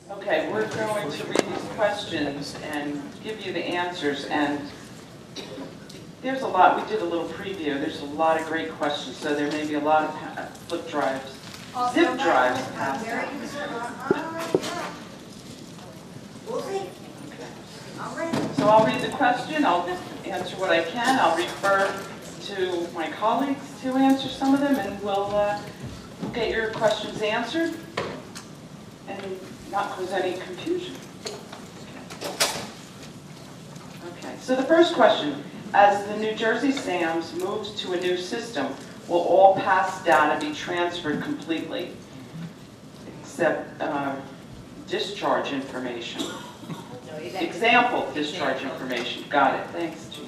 Okay, we're going to read these questions and give you the answers, and there's a lot. We did a little preview. There's a lot of great questions, so there may be a lot of flip drives, zip drives passed out. We'll see. I'm ready. So I'll read the question, I'll answer what I can, I'll refer to my colleagues to answer some of them, and we'll get your questions answered and not cause any confusion. Okay, so the first question, as the New Jersey SAMS moves to a new system, will all past data be transferred completely, except discharge information? Example, discharge information. Got it. Thanks, Chief.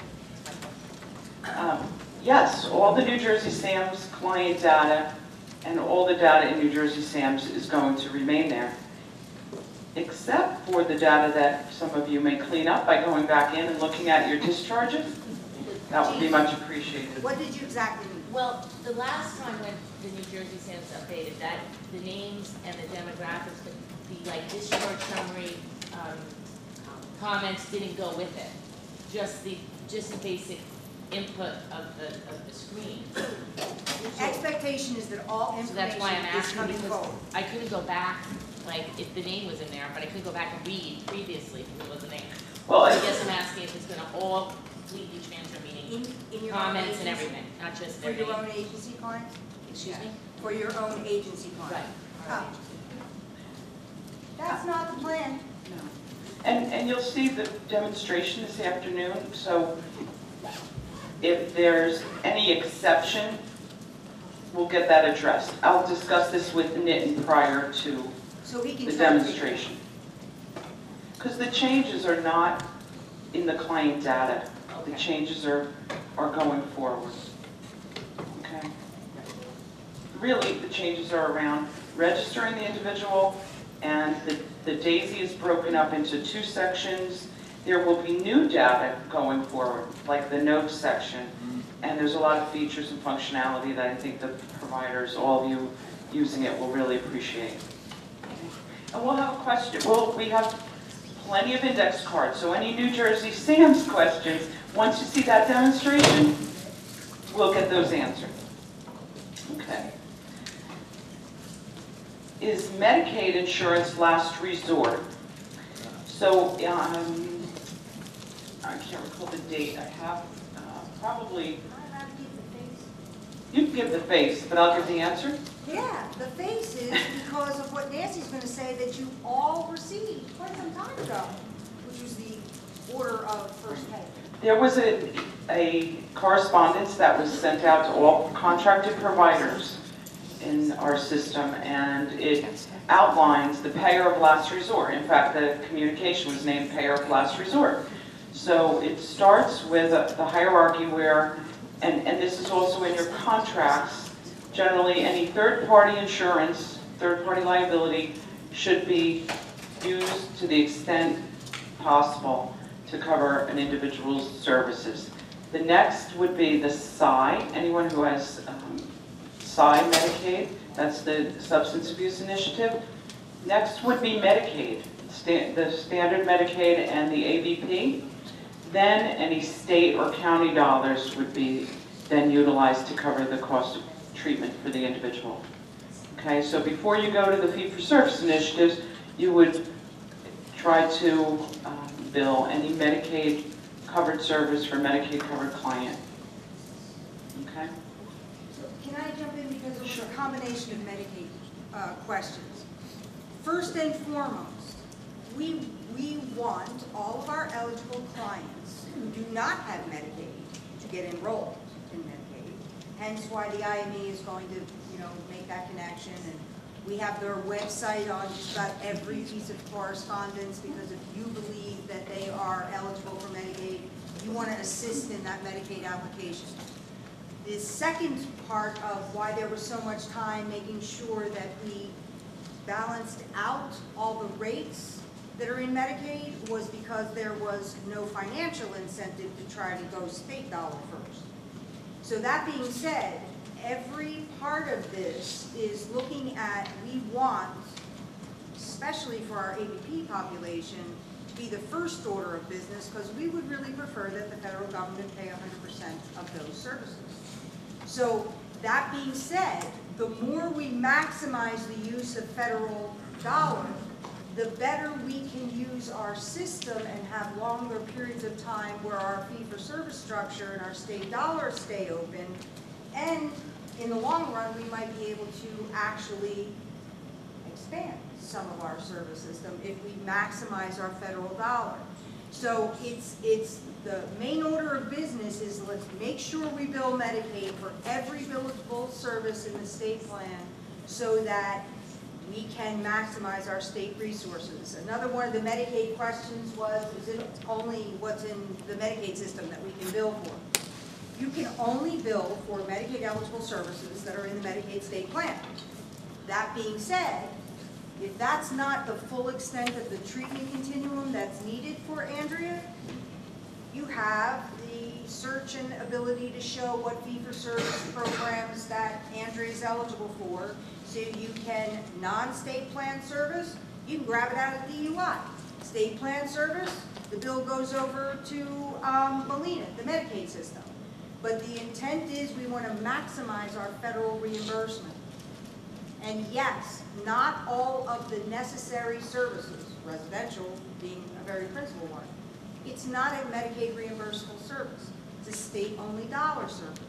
Yes, all the New Jersey SAMS client data and all the data in New Jersey SAMS is going to remain there, except for the data that some of you may clean up by going back in and looking at your discharges. That would be much appreciated. What did you exactly mean? Well, the last time when the New Jersey SAMS updated that, the names and the demographics, the like discharge summary comments didn't go with it. Just the basic input of the screen. Expectation is that all So that's why I'm information is asking, coming because forward. I couldn't go back, like if the name was in there, but I couldn't go back and read previously if it wasn't there. Well, I guess I'm asking if it's going to all completely transfer, meaning In your comments own and agency? everything, not just For their your name. own agency clients? Excuse me? For your own agency Right. clients? Our Oh. agency. That's not the plan. no. And you'll see the demonstration this afternoon, so if there's any exception, we'll get that addressed. I'll discuss this with Nitin prior to So we can the try to demonstration. Because the changes are not in the client data. The Okay. changes are going forward. Okay? Really, the changes are around registering the individual, and the DAISY is broken up into two sections. There will be new data going forward, like the notes section, and there's a lot of features and functionality that I think the providers, all of you using it, will really appreciate. And we'll have a question. Well, we have plenty of index cards, so any New Jersey SAMS questions, once you see that demonstration, we'll get those answered. Okay. Is Medicaid insurance last resort? So, I can't recall the date. I have probably, you can give the face, but I'll give the answer. Yeah, the face is because of what Nancy's going to say that you all received quite some time ago, which was the order of first pay. There was a correspondence that was sent out to all contracted providers in our system, and it outlines the payer of last resort. In fact, the communication was named payer of last resort. So it starts with the hierarchy where, and this is also in your contracts, generally any third-party insurance, third-party liability should be used to the extent possible to cover an individual's services. The next would be the PSI, anyone who has PSI Medicaid, that's the Substance Abuse Initiative. Next would be Medicaid, the standard Medicaid and the ABP. Then any state or county dollars would be then utilized to cover the cost of treatment for the individual. Okay, so before you go to the fee-for-service initiatives, you would try to bill any Medicaid covered service for Medicaid covered client. Okay? So can I jump in because it was a combination of Medicaid questions. First and foremost, we want all of our eligible clients who do not have Medicaid to get enrolled in Medicaid. Hence why the IME is going to, make that connection. And we have their website on just about every piece of correspondence, because if you believe that they are eligible for Medicaid, you want to assist in that Medicaid application. The second part of why there was so much time making sure that we balanced out all the rates that are in Medicaid was because there was no financial incentive to try to go state dollar first. So that being said, every part of this is looking at, we want especially for our ABP population, to be the first order of business, because we would really prefer that the federal government pay 100% of those services. So that being said, the more we maximize the use of federal dollars, the better we can use our system and have longer periods of time where our fee-for-service structure and our state dollars stay open. And in the long run, we might be able to actually expand some of our service system if we maximize our federal dollar. So it's the main order of business is let's make sure we bill Medicaid for every billable service in the state plan so that we can maximize our state resources. Another one of the Medicaid questions was, is it only what's in the Medicaid system that we can bill for? You can only bill for Medicaid eligible services that are in the Medicaid state plan. That being said, if that's not the full extent of the treatment continuum that's needed for Andrea, you have the search and ability to show what fee-for-service programs that Andrea is eligible for. So you can, non-state plan service, you can grab it out of DUI. State plan service, the bill goes over to Molina, the Medicaid system. But the intent is we want to maximize our federal reimbursement. And yes, not all of the necessary services, residential being a very principal one, it's not a Medicaid reimbursable service. It's a state-only dollar service.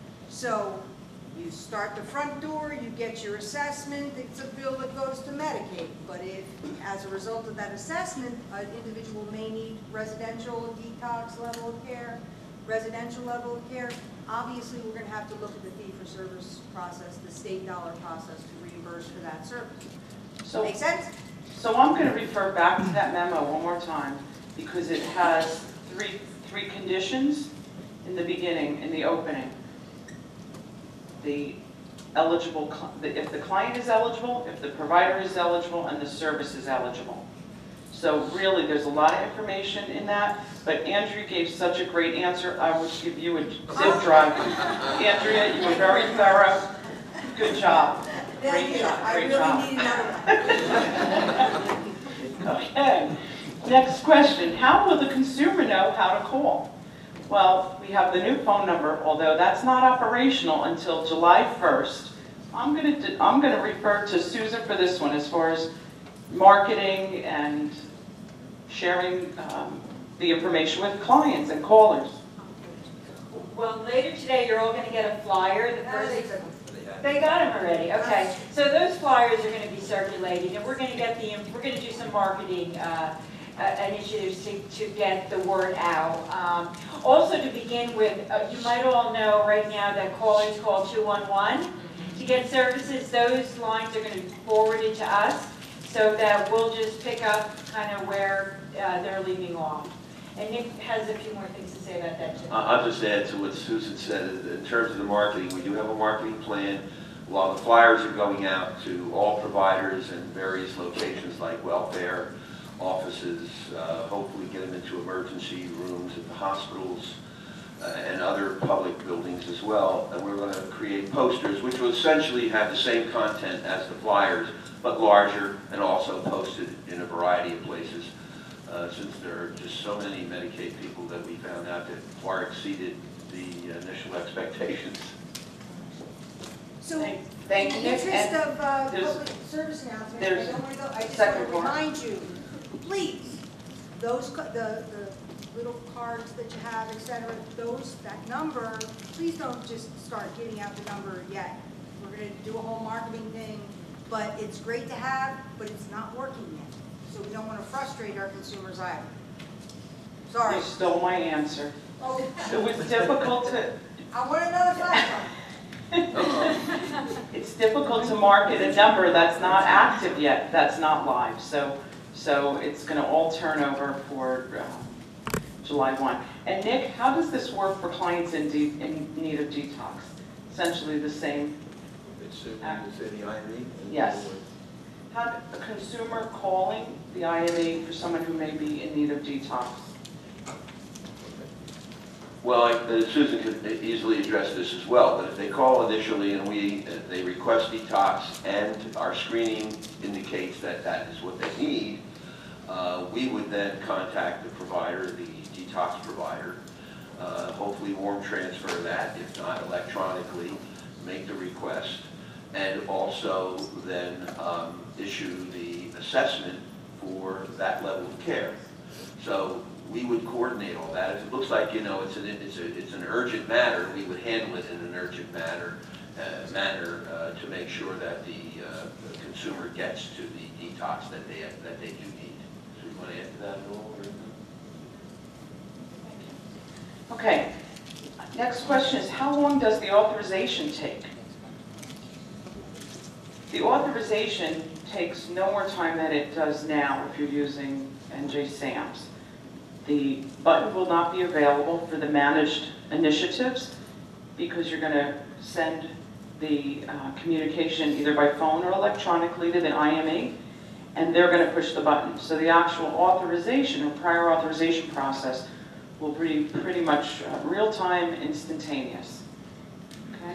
So you start the front door, you get your assessment, it's a bill that goes to Medicaid. But if, as a result of that assessment, an individual may need residential detox level of care, residential level of care, obviously we're going to have to look at the fee-for-service process, the state dollar process to reimburse for that service. So, make sense? So I'm going to refer back to that memo one more time because it has three conditions in the beginning, in the opening. The eligible, if the client is eligible, if the provider is eligible, and the service is eligible. So really, there's a lot of information in that, but Andrea gave such a great answer, I would give you a zip drive. Andrea, you were very thorough. Good job. Great job. Great job. Okay. Next question. How will the consumer know how to call? Well, we have the new phone number, although that's not operational until July 1st. I'm going to refer to Susan for this one as far as marketing and sharing the information with clients and callers. Well, later today, you're all going to get a flyer. They got them already. Okay, so those flyers are going to be circulating, and we're going to do some marketing initiatives to get the word out. Also, to begin with, you might all know right now that callers call 211 to get services. Those lines are going to be forwarded to us, so that we'll just pick up kind of where they're leaving off. And Nick has a few more things to say about that too. I'll just add to what Susan said. In terms of the marketing, we do have a marketing plan. A lot of the flyers are going out to all providers in various locations like welfare, offices, hopefully get them into emergency rooms at the hospitals and other public buildings as well. And we're going to create posters which will essentially have the same content as the flyers, but larger and also posted in a variety of places. Since there are just so many Medicaid people that we found out that far exceeded the initial expectations. So, Thank in you. the interest of there's- public service announcements, there's I don't want to go, I just second want to one. remind you, please, those, the little cards that you have, et cetera, that number, please don't just start giving out the number yet. We're going to do a whole marketing thing, but it's great to have, but it's not working yet. So we don't want to frustrate our consumers either. Sorry. You stole my answer. Oh, It was difficult to, I want another flashlight. it's difficult to market a number that's not active yet, that's not live. So it's going to all turn over for July 1. And Nick, how does this work for clients in need of detox? Essentially the same. It's the IME? Yes. How a consumer calling the IME for someone who may be in need of detox? Well, Susan could easily address this as well, but if they call initially and they request detox and our screening indicates that that is what they need, we would then contact the provider, the detox provider, hopefully warm transfer that, if not electronically, make the request, and also then issue the assessment for that level of care. So we would coordinate all that. If it looks like, you know, it's an urgent matter, we would handle it in an urgent manner to make sure that the consumer gets to the detox that they do need. So you want to add to that at all? Or? Okay. Next question is, how long does the authorization take? The authorization takes no more time than it does now if you're using NJSAMS. The button will not be available for the managed initiatives because you're going to send the communication either by phone or electronically to the IME, and they're going to push the button. So the actual authorization or prior authorization process will be pretty much real-time, instantaneous. Okay?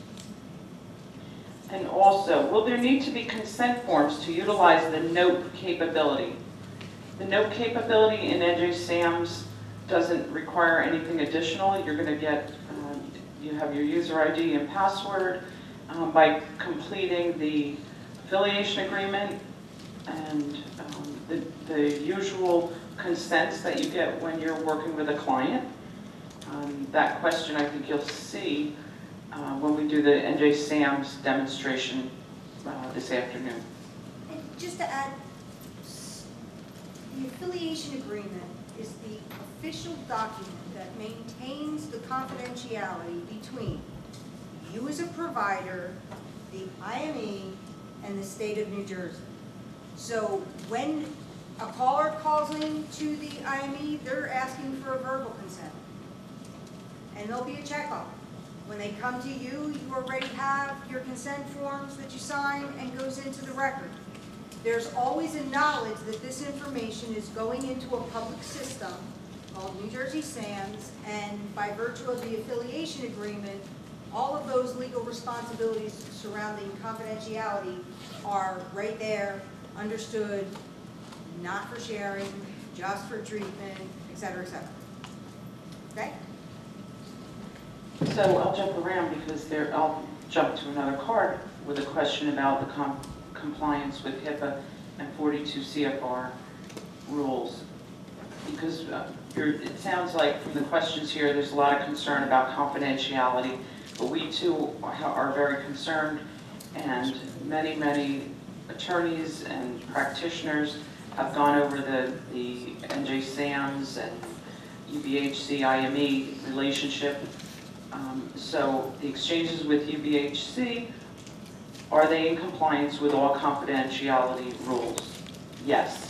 And also, will there need to be consent forms to utilize the note capability? The note capability in NJSAMS doesn't require anything additional. You're going to get, you have your user ID and password by completing the affiliation agreement and the usual consents that you get when you're working with a client. That question I think you'll see when we do the NJSAMS demonstration this afternoon. And just to add, the affiliation agreement is the official document that maintains the confidentiality between you as a provider, the IME, and the state of New Jersey. So when a caller calls in to the IME, they're asking for a verbal consent. And there'll be a check on it. When they come to you, you already have your consent forms that you sign and goes into the record. There's always a knowledge that this information is going into a public system called NJSAMS, and by virtue of the affiliation agreement, all of those legal responsibilities surrounding confidentiality are right there, understood, not for sharing, just for treatment, et cetera, et cetera. Okay? So I'll jump around because I'll jump to another card with a question about the compliance with HIPAA and 42 CFR rules. Because it sounds like from the questions here, there's a lot of concern about confidentiality, but we too are very concerned, and many, many attorneys and practitioners have gone over the NJSAMS and UBHC IME relationship. So the exchanges with UBHC, are they in compliance with all confidentiality rules? Yes.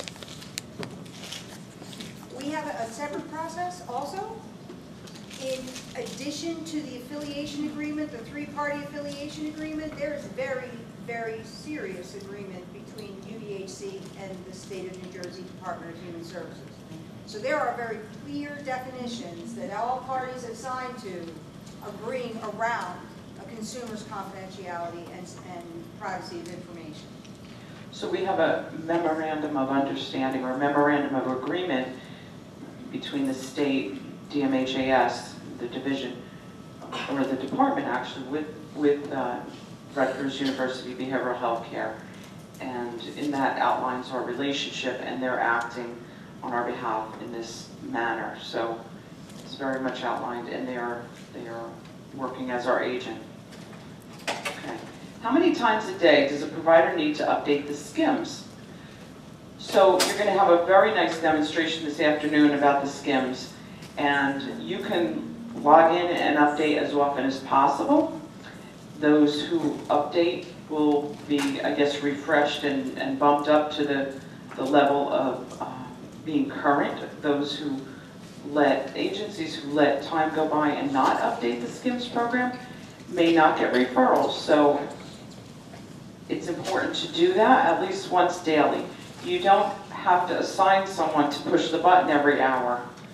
We have a separate process also. In addition to the affiliation agreement, the three-party affiliation agreement, there is a very, very serious agreement between UBHC and the State of New Jersey Department of Human Services. So there are very clear definitions that all parties have signed to agreeing around a consumer's confidentiality and privacy of information. So we have a memorandum of understanding or memorandum of agreement between the state, DMHAS, the division, or the department actually, with Rutgers University Behavioral Health Care. And in that outlines our relationship, and they're acting on our behalf in this manner. So it's very much outlined, and they are working as our agent. Okay. How many times a day does a provider need to update the SCIMS? So you're going to have a very nice demonstration this afternoon about the SCIMS, and you can log in and update as often as possible. Those who update will be, I guess, refreshed and bumped up to the level of being current. Those who agencies who let time go by and not update the SCIMS program may not get referrals. So it's important to do that at least once daily. You don't have to assign someone to push the button every hour.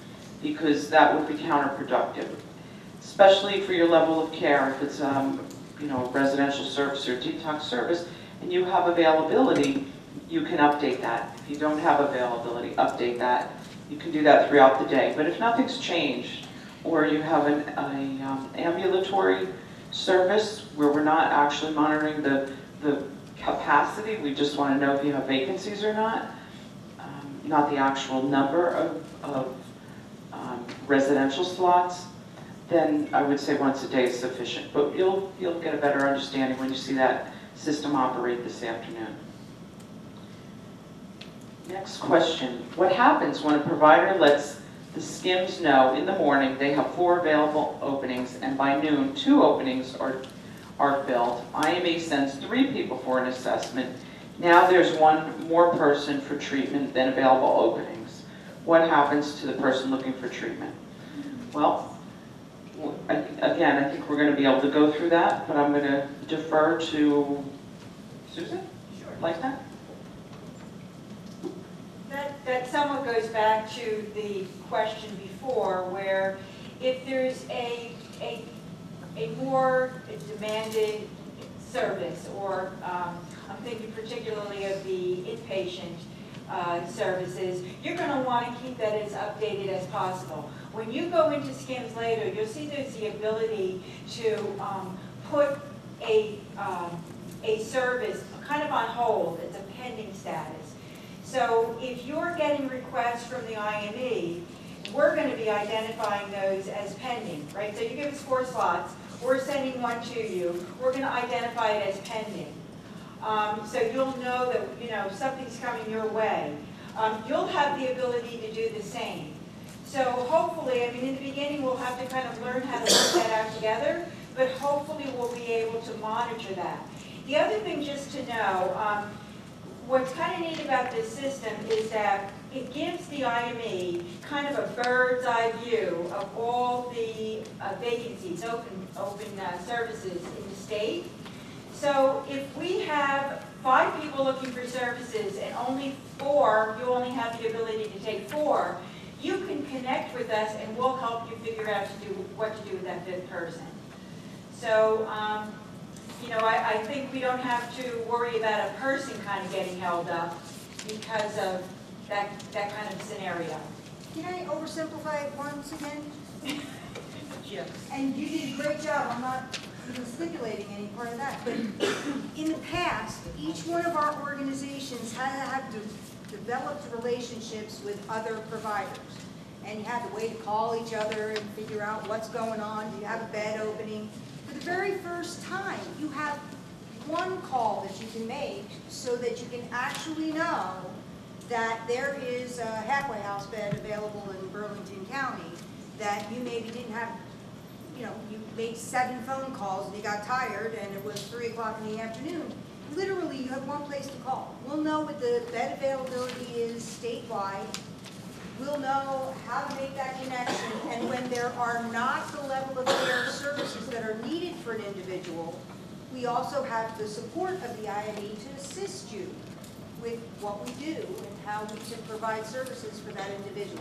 because that would be counterproductive, especially for your level of care. If it's you know, residential service or detox service, and you have availability, you can update that. If you don't have availability, update that. You can do that throughout the day. But if nothing's changed, or you have an ambulatory service where we're not actually monitoring the capacity, we just want to know if you have vacancies or not the actual number of residential slots, then I would say once a day is sufficient. But you'll get a better understanding when you see that system operate this afternoon. Next question. What happens when a provider lets the SCIMs know in the morning they have 4 available openings, and by noon 2 openings are filled? IME sends 3 people for an assessment. Now there's 1 more person for treatment than available openings. What happens to the person looking for treatment? Well, again, I think we're going to be able to go through that, but I'm going to defer to Susan? Sure. Like that? That somewhat goes back to the question before, where if there's a more demanded service, or I'm thinking particularly of the inpatient services, you're going to want to keep that as updated as possible. When you go into SCIMS later, you'll see there's the ability to put a service kind of on hold. It's a pending status. So if you're getting requests from the IME, we're going to be identifying those as pending, right? So you give us 4 slots, we're sending 1 to you, we're going to identify it as pending. So you'll know that, you know, something's coming your way. You'll have the ability to do the same. So hopefully, I mean, in the beginning, we'll have to kind of learn how to work that out together, but hopefully we'll be able to monitor that. The other thing just to know, what's kind of neat about this system is that it gives the IME kind of a bird's eye view of all the vacancies, open services in the state. So if we have 5 people looking for services and only 4, you only have the ability to take 4, you can connect with us and we'll help you figure out what to do with that 5th person. So, you know, I think we don't have to worry about a person kind of getting held up because of that kind of scenario. Can I oversimplify it once again? Yes. And you did a great job. I'm not even stipulating any part of that. But in the past, each one of our organizations had developed relationships with other providers. And you had to wait to call each other and figure out what's going on. Do you have a bed opening? For the very first time, you have 1 call that you can make so that you can actually know that there is a halfway house bed available in Burlington County that you maybe didn't have. You know, you made 7 phone calls and you got tired and it was 3 o'clock in the afternoon. Literally, you have 1 place to call. We'll know what the bed availability is statewide. We'll know how to make that connection. And when there are not the level of care services that are needed for an individual, we also have the support of the IME to assist you with what we do and how we can provide services for that individual.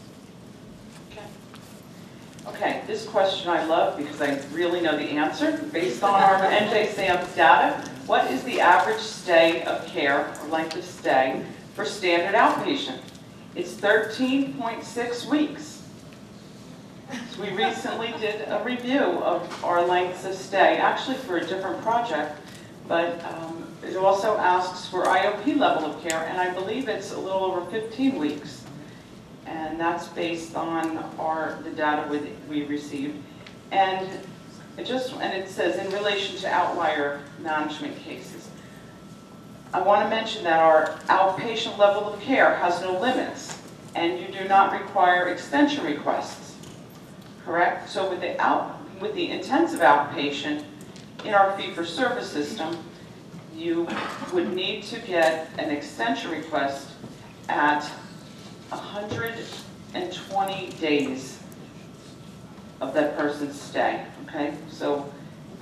Okay, this question I love because I really know the answer. Based on our NJSAMS data, what is the average stay of care or length of stay for standard outpatient? It's 13.6 weeks. So we recently did a review of our lengths of stay, actually for a different project, but it also asks for IOP level of care, and I believe it's a little over 15 weeks. And that's based on the data we received. And it says in relation to outlier management cases. I want to mention that our outpatient level of care has no limits, and you do not require extension requests, correct? So with the intensive outpatient in our fee-for-service system, you would need to get an extension request at 120 days of that person's stay, okay? So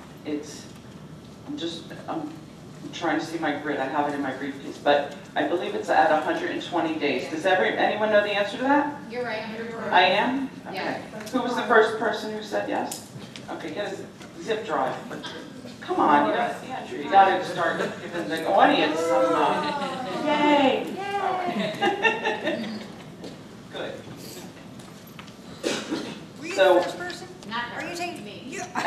I'm trying to see my grid. I have it in my briefcase, but I believe it's at 120 days. Does anyone know the answer to that? You're right. I am? Okay. Who was the first person who said yes? Okay, get a zip drive. Come on, Andrew, you gotta start giving the audience some, yay! Yay! Good. Were you So- the first person? Not Are her, you taking me. you? No,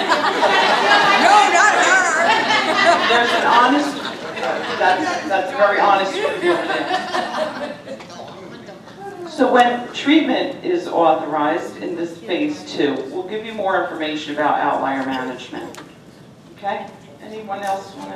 not her. There's an honest, that's a very honest review. Yeah. So when treatment is authorized in this phase 2, we'll give you more information about outlier management. Okay? Anyone else want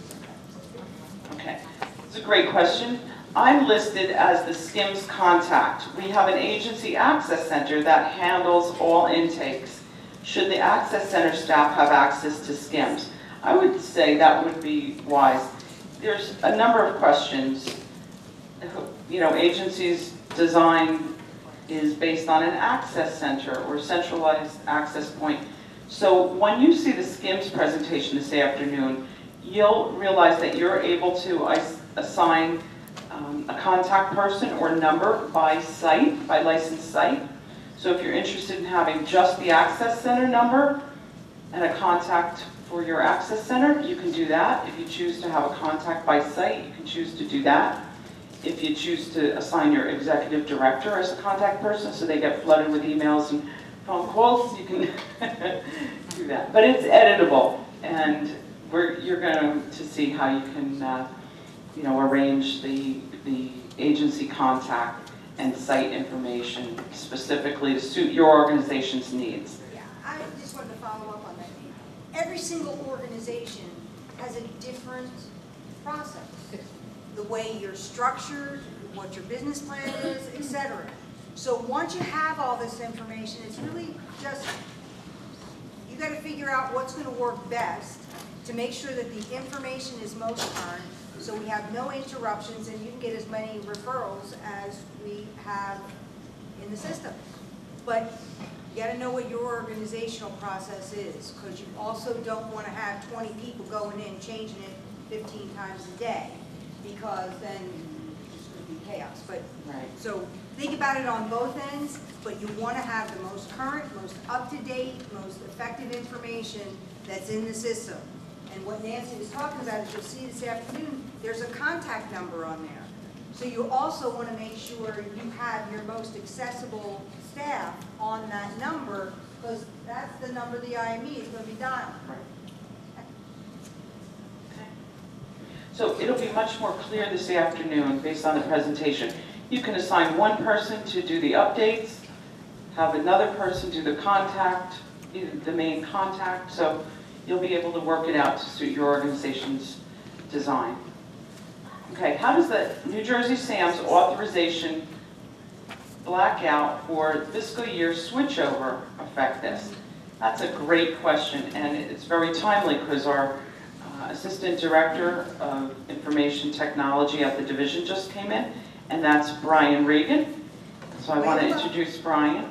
to? Okay. It's a great question. I'm listed as the SCIMS contact. We have an agency access center that handles all intakes. Should the access center staff have access to SCIMS? I would say that would be wise. There's a number of questions. You know, agencies' design is based on an access center or centralized access point. So when you see the SCIMS presentation this afternoon, you'll realize that you're able to assign a contact person or number by site, by licensed site. So if you're interested in having just the access center number and a contact for your access center, you can do that. If you choose to have a contact by site, you can choose to do that. If you choose to assign your executive director as a contact person so they get flooded with emails and phone calls, you can do that. But it's editable, and you're going to see how you can you know, arrange the agency contact and site information specifically to suit your organization's needs. Yeah, I just wanted to follow up on that. Every single organization has a different process. The way you're structured, what your business plan is, etc. So once you have all this information, it's really just, you got to figure out what's going to work best to make sure that the information is most current, so we have no interruptions and you can get as many referrals as we have in the system. But you got to know what your organizational process is, because you also don't want to have 20 people going in changing it 15 times a day, because then it's going to be chaos. But Right. so think about it on both ends, but you want to have the most current, most up-to-date, most effective information that's in the system. And what Nancy was talking about, as you'll see this afternoon, there's a contact number on there. So you also want to make sure you have your most accessible staff on that number, because that's the number the IME is going to be dialing. So it'll be much more clear this afternoon based on the presentation. You can assign one person to do the updates, have another person do the contact, the main contact, so you'll be able to work it out to suit your organization's design. Okay, how does the New Jersey SAMS authorization blackout for fiscal year switchover affect this? That's a great question, and it's very timely because our Assistant Director of Information Technology at the division just came in, and that's Brian Regan. So I want to introduce Brian.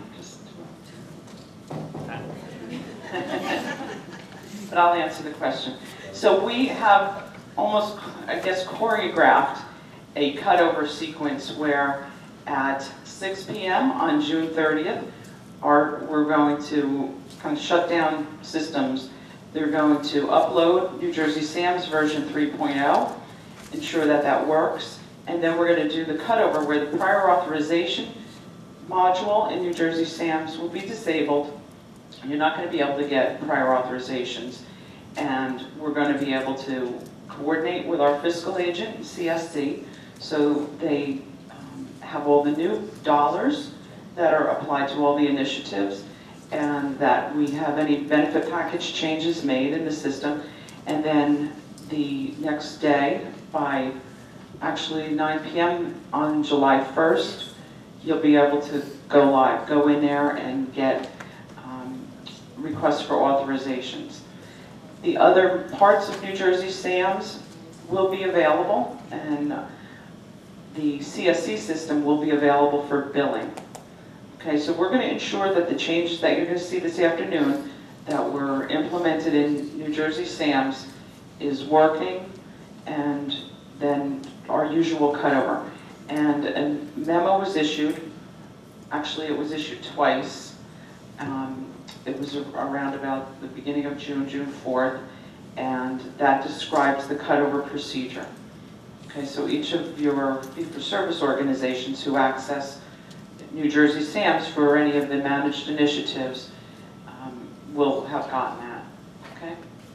But I'll answer the question. So we have almost, I guess, choreographed a cutover sequence where at 6 p.m. on June 30th, we're going to kind of shut down systems. They're going to upload New Jersey SAMS version 3.0, ensure that that works, and then we're going to do the cutover where the prior authorization module in New Jersey SAMS will be disabled. You're not going to be able to get prior authorizations, and we're going to be able to coordinate with our fiscal agent, CSC, so they have all the new dollars that are applied to all the initiatives, and that we have any benefit package changes made in the system. And then the next day, by actually 9 p.m. on July 1st, you'll be able to go live, go in there and get requests for authorizations. The other parts of New Jersey SAMS will be available, and the CSC system will be available for billing. Okay, so we're going to ensure that the changes that you're going to see this afternoon that were implemented in New Jersey SAMS is working, and then our usual cutover. And a memo was issued Actually, it was issued twice. It was around about the beginning of June, June 4th, and that describes the cutover procedure. Okay, so each of your fee-for-service organizations who access New Jersey SAMS for any of the managed initiatives will have gotten that, okay?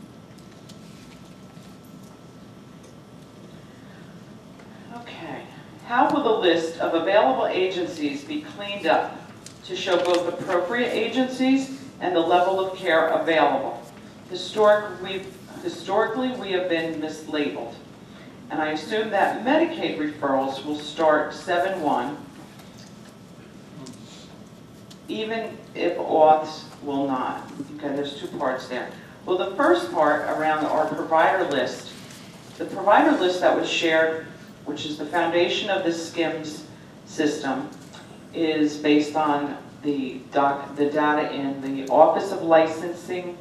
Okay, how will the list of available agencies be cleaned up to show both appropriate agencies and the level of care available? Historically, we have been mislabeled, and I assume that Medicaid referrals will start 7/1, even if auths will not. Okay, there's two parts there. Well, the first part around our provider list, the provider list that was shared, which is the foundation of the SKIMS system, is based on the data in the Office of Licensing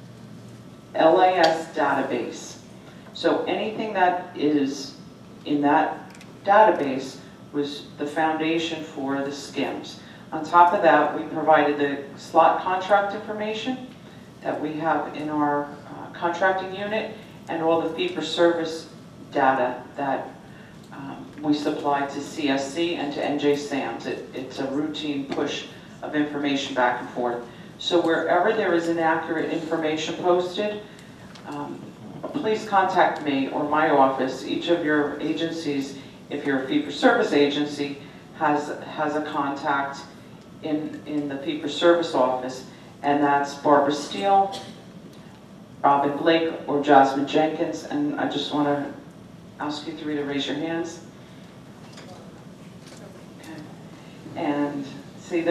LIS database. So anything that is in that database was the foundation for the SKIMS. On top of that, we provided the slot contract information that we have in our contracting unit and all the fee-for-service data that we supply to CSC and to NJSAMS. It's a routine push of information back and forth. So wherever there is inaccurate information posted, please contact me or my office. Each of your agencies, if you're a fee-for-service agency, has a contact in the fee-for-service office, and that's Barbara Steele, Robin Blake, or Jasmine Jenkins. And I just want to ask you three to raise your hands. Okay. And see,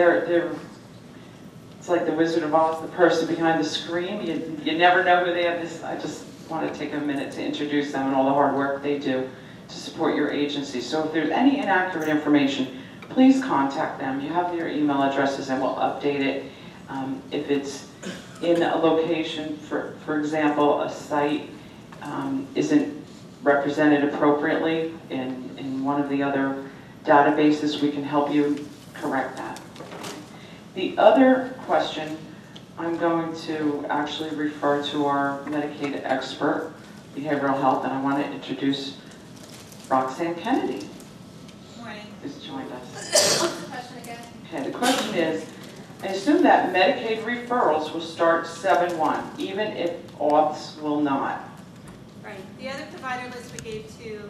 it's like the Wizard of Oz, the person behind the screen. You never know who they have. I just want to take a minute to introduce them and all the hard work they do to support your agency. So if there's any inaccurate information, please contact them. You have their email addresses and we'll update it. If it's in a location, for example, a site isn't represented appropriately in one of the other databases, we can help you correct that. The other question, I'm going to actually refer to our Medicaid expert, behavioral health, and I want to introduce Roxanne Kennedy. Morning. Who's joined us. What's the question again? Okay, the question is, I assume that Medicaid referrals will start 7/1, even if auths will not. Right. The other provider list we gave to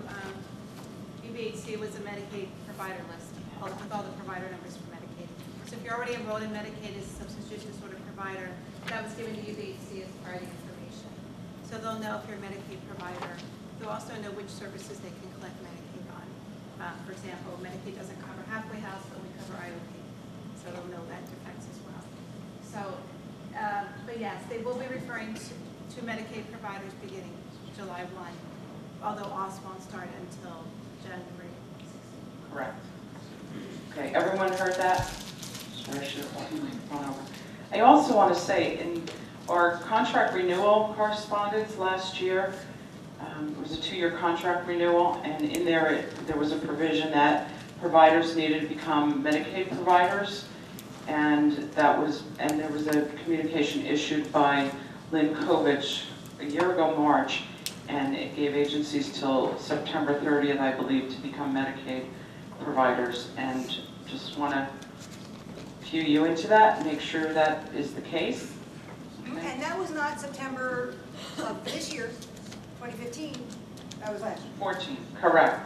UBHC was a Medicaid provider list with all the provider numbers for Medicaid. So if you're already enrolled in Medicaid as a substance use disorder provider, that was given to UBHC as part of the information. So they'll know if you're a Medicaid provider. They'll also know which services they can collect Medicaid on. For example, Medicaid doesn't cover halfway house, but we cover IOP. So they'll know that defense as well. So, but yes, they will be referring to Medicaid providers beginning July 1, although OSS won't start until January 16th. Correct. Okay, everyone heard that? Sorry, I should have gone over. I also want to say, in our contract renewal correspondence last year, it was a 2-year contract renewal, and in there was a provision that providers needed to become Medicaid providers, and there was a communication issued by Lynn Kovich a year ago, March, and it gave agencies till September 30th, I believe, to become Medicaid providers, and just want to cue you into that and make sure that is the case. Okay. And that was not September of this year, 2015, that was last year. 14, correct.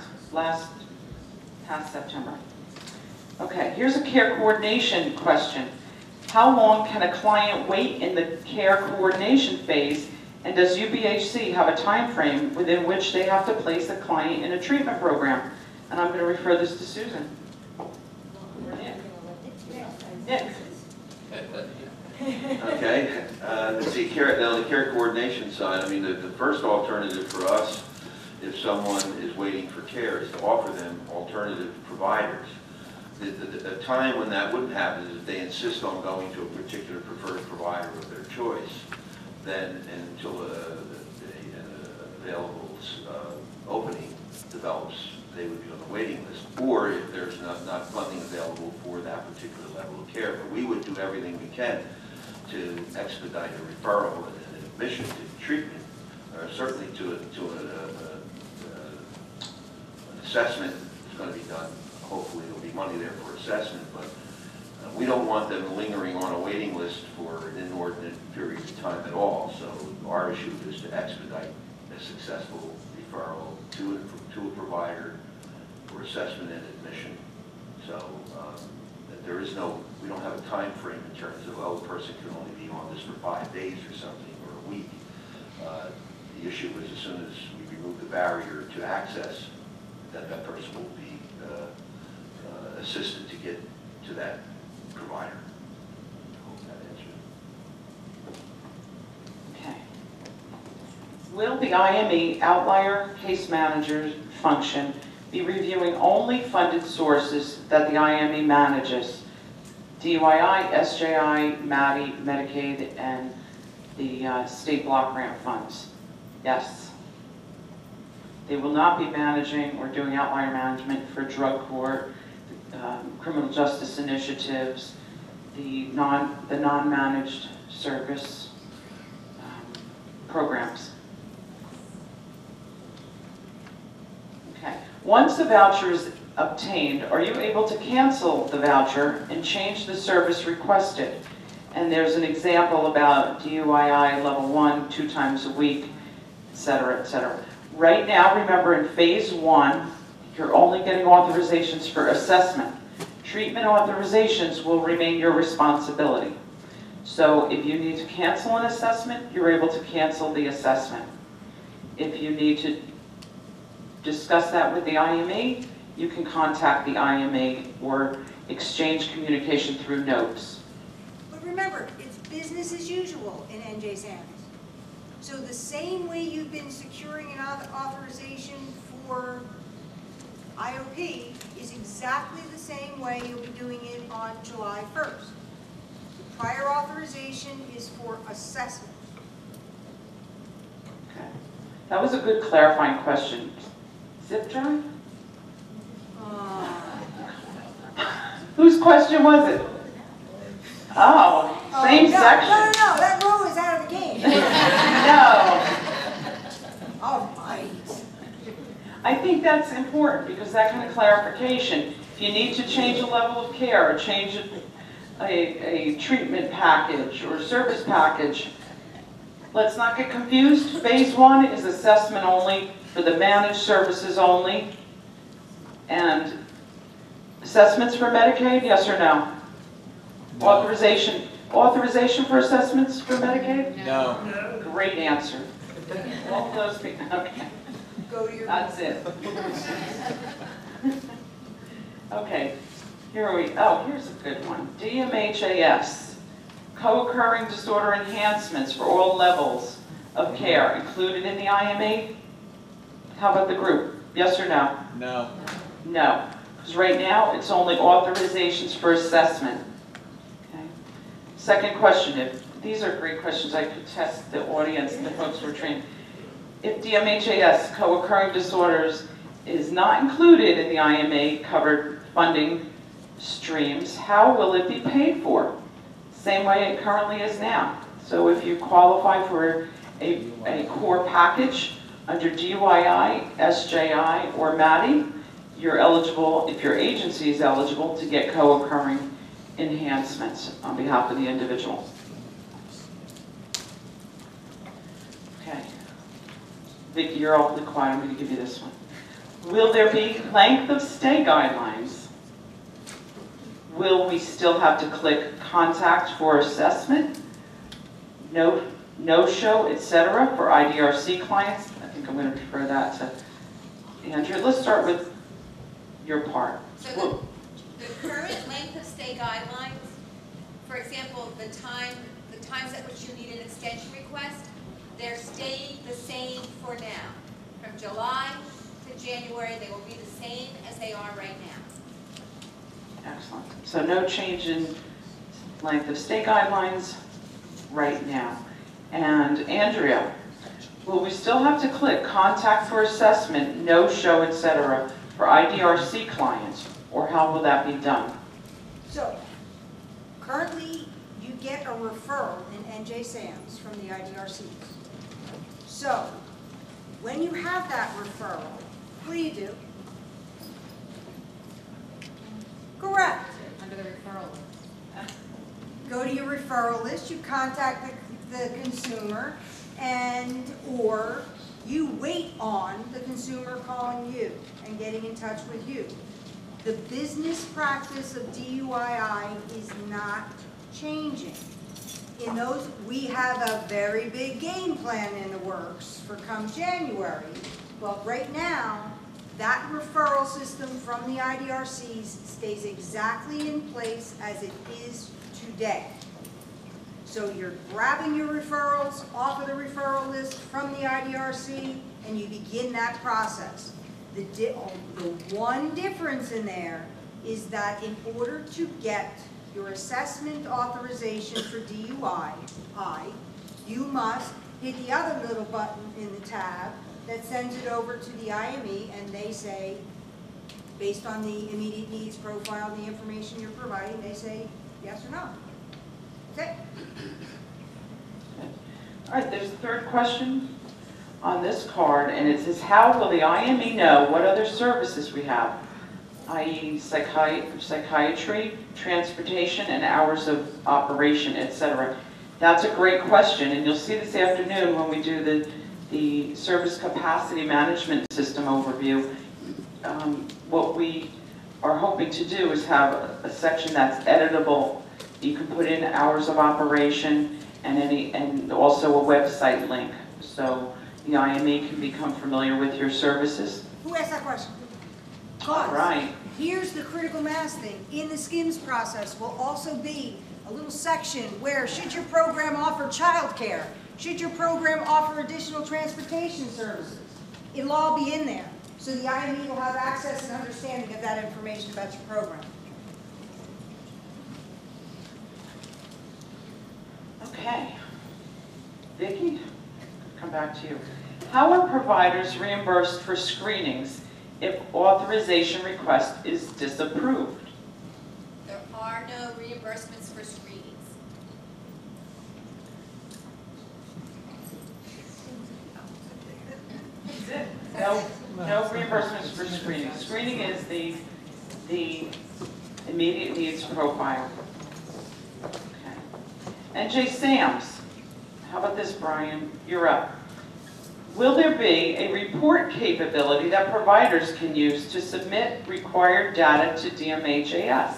Past September. Okay, here's a care coordination question. How long can a client wait in the care coordination phase, and does UBHC have a time frame within which they have to place a client in a treatment program? And I'm going to refer this to Susan. Nick. Okay, let's see, now on the care coordination side, I mean, the first alternative for us, if someone is waiting for care, is to offer them alternative providers. The time when that wouldn't happen is if they insist on going to a particular preferred provider of their choice, then until an available opening develops they would be on the waiting list, or if there's not funding available for that particular level of care. But we would do everything we can to expedite a referral and an admission to treatment, or certainly to an assessment is going to be done. Hopefully there'll be money there for assessment, but we don't want them lingering on a waiting list for an inordinate period of time at all. So our issue is to expedite a successful referral to a provider for assessment and admission. So there is we don't have a time frame in terms of, oh, a person can only be on this for 5 days or something, or a week. The issue is as soon as we remove the barrier to access, that person will be assisted to get to that provider. I hope that answers. Okay. Will the IME outlier case manager function be reviewing only funded sources that the IME manages? DUII, SJI, MADI, Medicaid, and the state block grant funds? Yes. They will not be managing or doing outlier management for drug court, criminal justice initiatives, the non-managed service programs. Okay. Once the voucher is obtained, are you able to cancel the voucher and change the service requested? And there's an example about DUII level 1, 2 times a week, et cetera, et cetera. Right now, remember, in phase 1, you're only getting authorizations for assessment. Treatment authorizations will remain your responsibility. So if you need to cancel an assessment, you're able to cancel the assessment. If you need to discuss that with the IME, you can contact the IME or exchange communication through notes. But remember, it's business as usual in NJSAMS. So the same way you've been securing an authorization for IOP is exactly the same way you'll be doing it on July 1st. The prior authorization is for assessment. Okay. That was a good clarifying question. Zip drive? Whose question was it? Oh, same no, section. No, that row is out of the game. No. All right. I think that's important because that kind of clarification, if you need to change a level of care or change a treatment package or service package, let's not get confused. Phase 1 is assessment only for the managed services only. And assessments for Medicaid, yes or no? No. Authorization for assessments for Medicaid? No. Great answer. All those people, okay. Go to your. That's it. Okay, here are we. Oh, here's a good one. DMHAS, co-occurring disorder enhancements for all levels of care included in the IME? How about the group? Yes or no? No. No, because right now it's only authorizations for assessment. Okay. Second question, these are great questions. I could test the audience, the folks who are trained. If DMHAS, co-occurring disorders, is not included in the IMA covered funding streams, how will it be paid for? Same way it currently is now. So if you qualify for a core package under DUII, SJI, or MADI, you're eligible, if your agency is eligible, to get co-occurring enhancements on behalf of the individual. Okay. Vicki, you're awfully quiet. I'm going to give you this one. Will there be length of stay guidelines? Will we still have to click contact for assessment, no-show, etc. for IDRC clients? I think I'm going to refer that to Andrew. Let's start with your part. So the current length of stay guidelines, for example, the times at which you need an extension request, they're staying the same for now. From July to January, they will be the same as they are right now. Excellent. So no change in length of stay guidelines right now. And Andrea, will we still have to click contact for assessment, no-show, etc. for IDRC clients, or how will that be done? So, currently, you get a referral in NJSAMS from the IDRCs. So, when you have that referral, what do? Correct. Under the referral list. Go to your referral list, you contact the consumer, and, or you wait on the consumer calling you and getting in touch with you. The business practice of DUII is not changing. In those, we have a very big game plan in the works for come January, but right now, that referral system from the IDRCs stays exactly in place as it is today. So you're grabbing your referrals off of the referral list from the IDRC, and you begin that process. The one difference in there is that in order to get your assessment authorization for DUI, you must hit the other little button in the tab that sends it over to the IME, and they say, based on the immediate needs profile, the information you're providing, they say yes or no. That's it. All right, there's a third question on this card, and it says, how will the IME know what other services we have, i.e. psychiatry, transportation, and hours of operation, etc.? That's a great question, and you'll see this afternoon when we do the service capacity management system overview. What we are hoping to do is have a section that's editable. You can put in hours of operation and also a website link, so the IME can become familiar with your services. Who asked that question? All right. Here's the critical mass thing. In the SKIMS process will also be a little section where, should your program offer childcare? Should your program offer additional transportation services? It'll all be in there. So the IME will have access and understanding of that information about your program. Okay. Vicki, come back to you. How are providers reimbursed for screenings if authorization request is disapproved? There are no reimbursements for screenings. No reimbursements for screening. Screening is the immediate needs profile. Okay. NJSAMS. How about this, Brian? You're up. Will there be a report capability that providers can use to submit required data to DMHAS?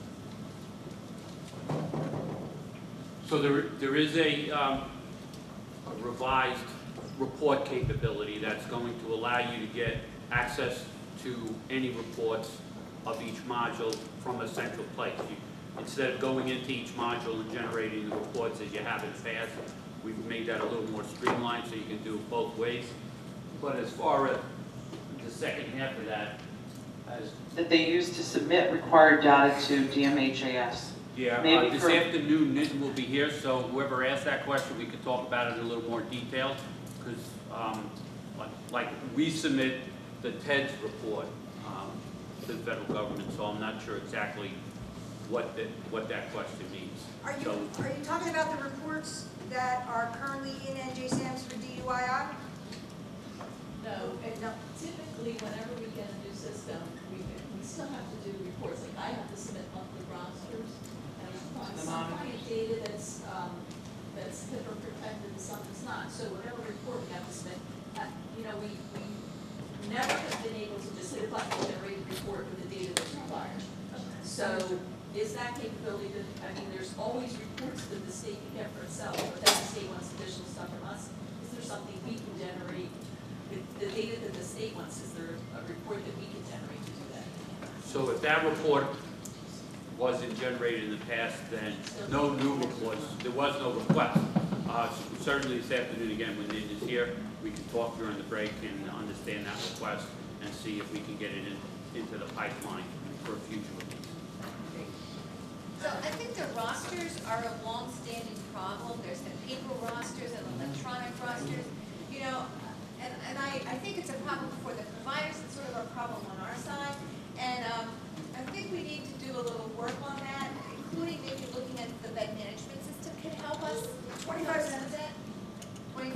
So there is a revised report capability that's going to allow you to get access to any reports of each module from a central place. Instead of going into each module and generating the reports as you have in the past, we've made that a little more streamlined so you can do it both ways. But as far as the second half of that, That they use to submit required data to DMHAS? yeah, Maybe this for- afternoon Nitin will be here, so whoever asked that question, we could talk about it in a little more detail. Because like we submit the TEDS report to the federal government, so I'm not sure exactly what that question means. Are you talking about the reports that are currently in NJSAMS for DUII? No, No. typically, whenever we get a new system, we still have to do reports. Like, I have to submit monthly rosters, and some client data that's HIPAA protected and some that's not. So whatever report we have to submit, we never have been able to just hit a button and generate a report with the data that's required. So is that capability that, there's always reports that the state can get for itself, but then the state wants additional stuff from us. Is there something we can generate with the data that the state wants? Is there a report that we can generate to do that? So if that report wasn't generated in the past, then no new reports, there was no request. Certainly this afternoon, again, when Nitin is here, we can talk during the break and understand that request and see if we can get it into the pipeline for future release. So I think the rosters are a long-standing problem. There's the paper rosters and electronic rosters, and I think it's a problem for the providers. It's sort of a problem on our side.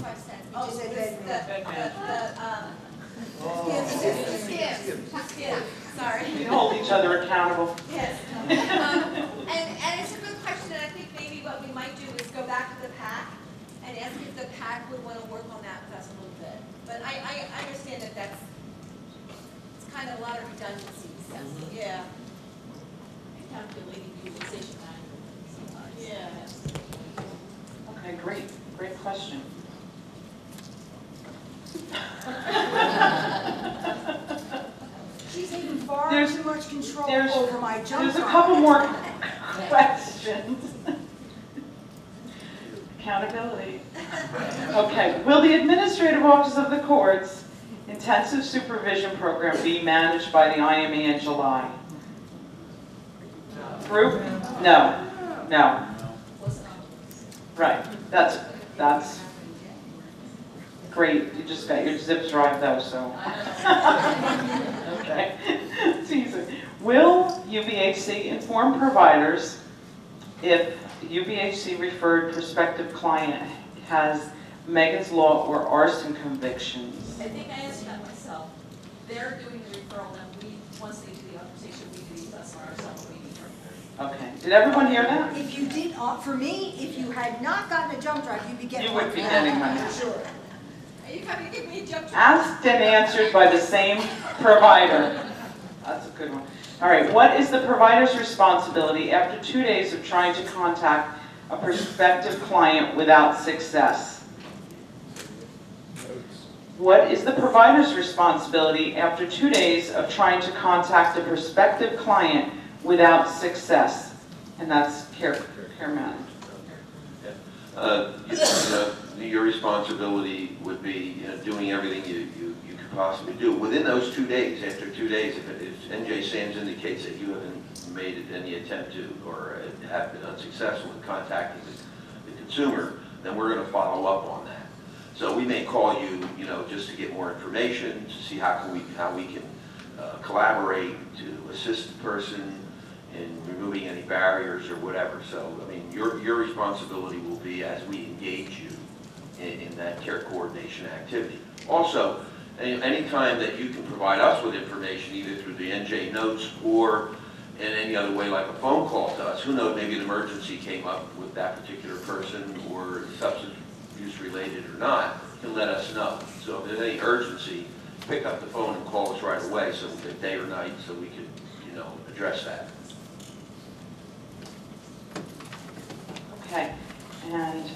25 cents. You just said bed Skim, sorry. We hold each other accountable. Yes. And it's a good question, and I think maybe what we might do is go back to the PAC and ask if the PAC would want to work on that with us a little bit. But I understand that it's kind of a lot of redundancies. Yeah. Calculating utilization manually. Yeah. Okay, great question. She's taking far There's- too much control there's- over my jump There's a drive. couple more questions. Accountability. Okay, will the Administrative Office of the Courts Intensive Supervision Program be managed by the IME in July? Group? No, no. Wasn't on the list. Right, that's great. You just got your zip drive though, so. Okay, it's easy. Will UBHC inform providers if UBHC referred prospective client has Megan's Law or arson convictions? I think I answered that myself. They're doing the referral, and we, once they do the authorization, we do the assessment ourselves, we need her. Okay, did everyone hear that? If you did, for me, if you had not gotten a jump drive, you'd be getting You one. would be getting one. For sure. Are you coming to give me a jump drive? Asked and answered by the same provider. That's a good one. All right, what is the provider's responsibility after 2 days of trying to contact a prospective client without success? What is the provider's responsibility after 2 days of trying to contact a prospective client without success? And that's care management. Your responsibility would be doing everything you could possibly do. Within those 2 days, after 2 days, if NJSAMS indicates that you haven't made any attempt to or have been unsuccessful in contacting the consumer, then we're going to follow up on that. So we may call you, just to get more information, to see how we can collaborate to assist the person in removing any barriers or whatever. So, I mean, your responsibility will be as we engage you in that care coordination activity. Also, any time that you can provide us with information, either through the NJ notes or in any other way, like a phone call to us, who knows, maybe an emergency came up with that particular person or substance use related or not, can let us know. So if there's any urgency, pick up the phone and call us right away, so day or night, so we can, address that. Okay, and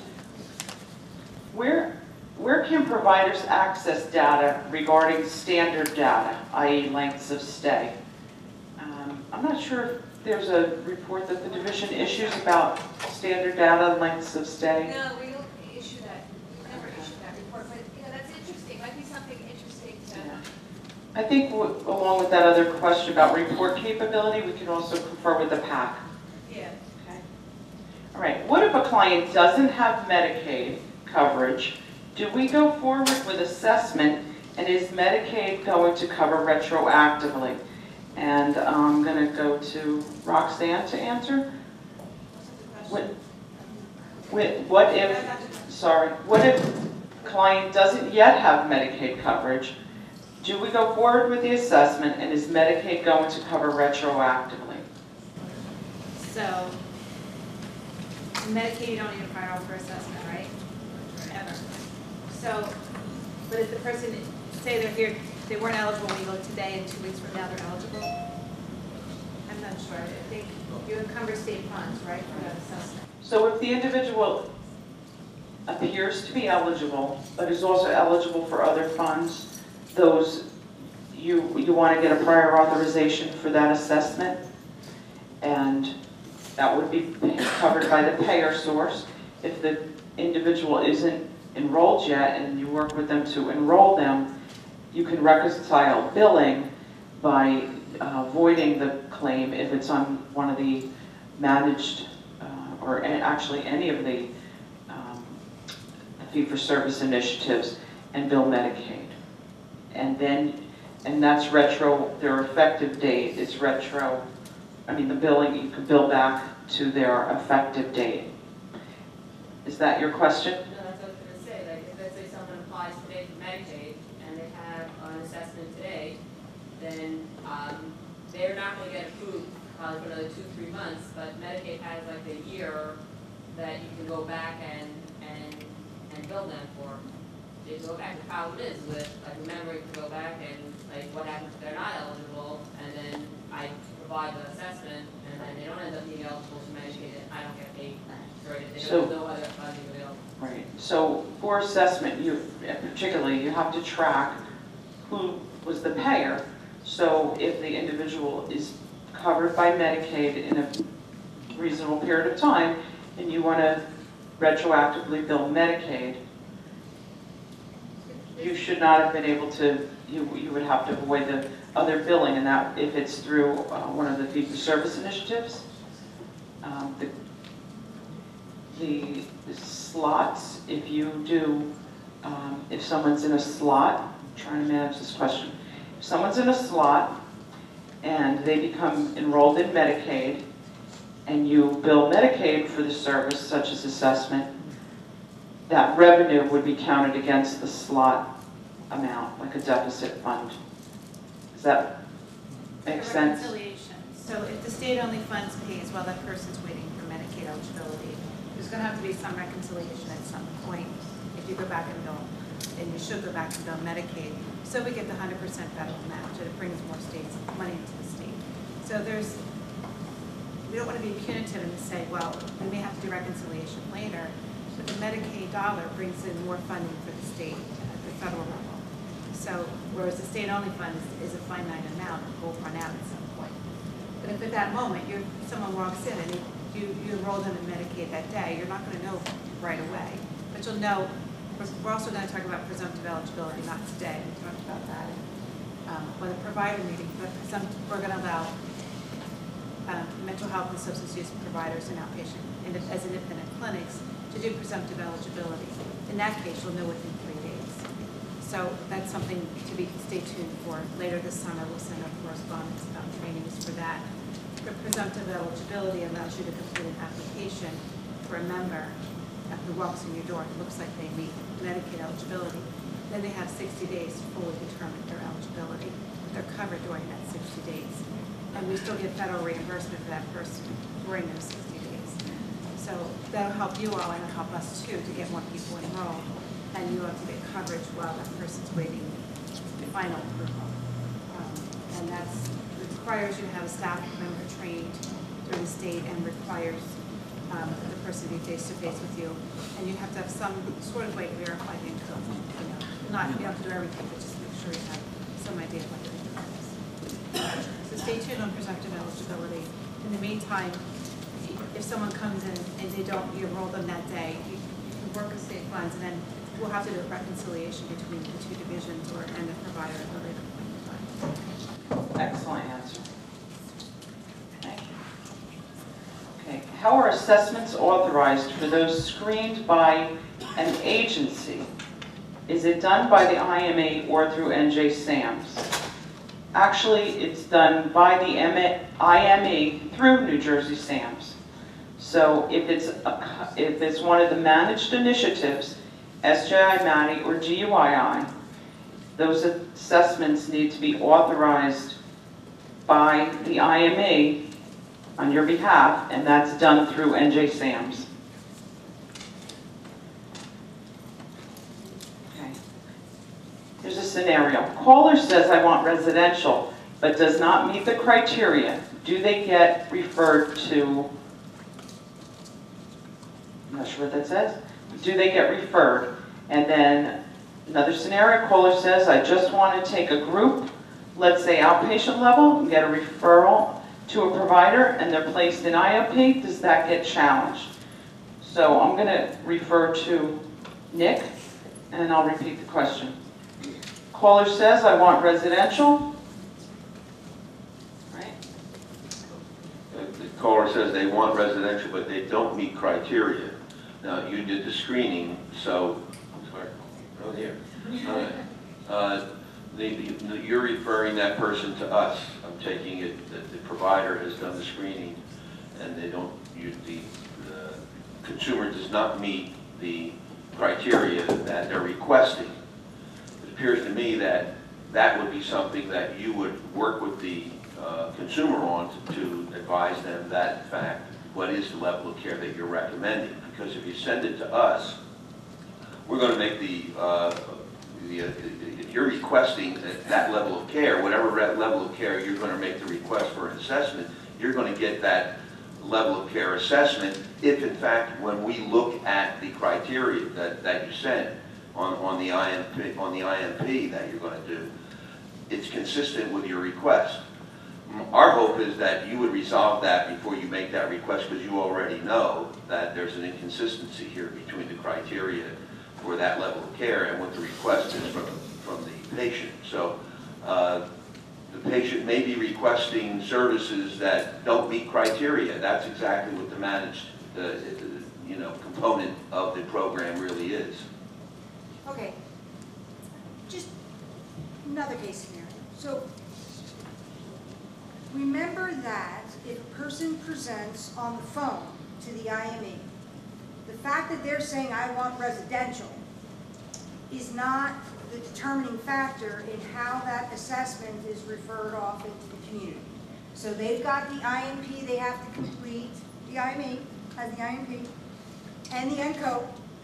where can providers access data regarding standard data, i.e. lengths of stay? I'm not sure if there's a report that the division issues about standard data, lengths of stay. No, we don't issue that. We never issue that report, but that's interesting. Might be something interesting to. Yeah. I think along with that other question about report capability, we can also confer with the PAC. Yeah. Okay. All right, what if a client doesn't have Medicaid coverage? Do we go forward with assessment, and is Medicaid going to cover retroactively? And I'm going to go to Roxanne to answer. What if client doesn't yet have Medicaid coverage? Do we go forward with the assessment, and is Medicaid going to cover retroactively? So, Medicaid, you don't need a prior auth for assessment, right? Ever. So, but if the person, say they're here, they weren't eligible when you go today, and 2 weeks from now they're eligible? I'm not sure. I think you encumber state funds, right, for that assessment? So if the individual appears to be eligible, but is also eligible for other funds, those, you want to get a prior authorization for that assessment, and that would be covered by the payer source. If the individual isn't enrolled yet and you work with them to enroll them, you can reconcile billing by voiding the claim if it's on one of the managed or actually any of the fee-for-service initiatives and bill Medicaid. And that's retro, their effective date is retro, the billing, you can bill back to their effective date. Is that your question? No, that's what I was gonna say, like, if that's a Medicaid and they have an assessment today, then they're not going to get approved probably for another 2-3 months, but Medicaid has like a year that you can go back and bill them for. They go back. The problem is with like remembering to go back and like what happens if they're not eligible, and then I provide the assessment and then they don't end up being eligible to Medicaid and I don't get paid for it. They don't have no other funding available. Right, so for assessment, particularly, you have to track who was the payer. So if the individual is covered by Medicaid in a reasonable period of time, and you want to retroactively bill Medicaid, you should not have been able to, you would have to avoid the other billing, and that if it's through one of the fee-for-service initiatives. The slots, if you do, if someone's in a slot, I'm trying to manage this question. If someone's in a slot and they become enrolled in Medicaid and you bill Medicaid for the service, such as assessment, that revenue would be counted against the slot amount, like a deficit fund. Does that make sense? Reconciliation. So if the state only funds pays while that person's waiting for Medicaid eligibility, there's going to have to be some reconciliation at some point if you go back and bill, and you should go back and bill Medicaid. So we get the 100% federal match, and it brings more states money into the state. So we don't want to be punitive and say, well, we may have to do reconciliation later, but the Medicaid dollar brings in more funding for the state at the federal level. So whereas the state-only fund is a finite amount, it will run out at some point. But if at that moment someone walks in and you enroll them in Medicaid that day, you're not going to know right away. But you'll know, we're also going to talk about presumptive eligibility, not today, we talked about that on the provider meeting, but we're going to allow mental health and substance use providers and outpatient as independent clinics to do presumptive eligibility. In that case, you'll know within 3 days. So that's something to stay tuned for. Later this summer, we'll send out correspondence about trainings for that. The presumptive eligibility allows you to complete an application for a member who walks in your door and looks like they meet Medicaid eligibility. Then they have 60 days to fully determine their eligibility. They're covered during that 60 days. And we still get federal reimbursement for that person during those 60 days. So that'll help you all and it'll help us too to get more people enrolled. And you have to get coverage while that person's waiting the final approval. And that requires you to have a staff member trained through the state and requires the person to be face-to-face with you. And you have to have some sort of like verified income. You don't have to do everything, but just make sure you have some idea of what your income is. So stay tuned on presumptive eligibility. In the meantime, if someone comes in and you enroll them that day, you can work with state funds, and then we'll have to do a reconciliation between the two divisions and the provider at a later point in time. Excellent answer. Thank you. Okay, how are assessments authorized for those screened by an agency? Is it done by the IMA or through NJSAMS? Actually, it's done by the IME through New Jersey SAMS. So if it's one of the managed initiatives, SJI, MATI, or GUII, those assessments need to be authorized by the IME on your behalf, and that's done through NJSAMS. Here's a scenario. Caller says, I want residential, but does not meet the criteria. Do they get referred to, I'm not sure what that says. Do they get referred? And then another scenario, caller says, I just want to take a group, let's say outpatient level, and get a referral to a provider, and they're placed in IOP. Does that get challenged? So I'm going to refer to Nick, and I'll repeat the question. Caller says, I want residential. Right? The caller says they want residential, but they don't meet criteria. Now, you did the screening, so, I'm sorry, oh here. You're referring that person to us. I'm taking it that the provider has done the screening, and they don't, the consumer does not meet the criteria that they're requesting. appears to me that that would be something that you would work with the consumer on to advise them that, in fact, what is the level of care that you're recommending. Because if you send it to us, we're going to make if you're requesting that level of care, whatever level of care you're going to make the request for an assessment, you're going to get that level of care assessment if, in fact, when we look at the criteria that you sent on the IMP that you're going to do, it's consistent with your request. Our hope is that you would resolve that before you make that request, because you already know that there's an inconsistency here between the criteria for that level of care and what the request is from the patient. So the patient may be requesting services that don't meet criteria. That's exactly what the managed component of the program really is. Okay, just another case scenario. So remember that if a person presents on the phone to the IME, the fact that they're saying, I want residential, is not the determining factor in how that assessment is referred off into the community. So they've got the IMP they have to complete, the IME has the IMP, and the NCO,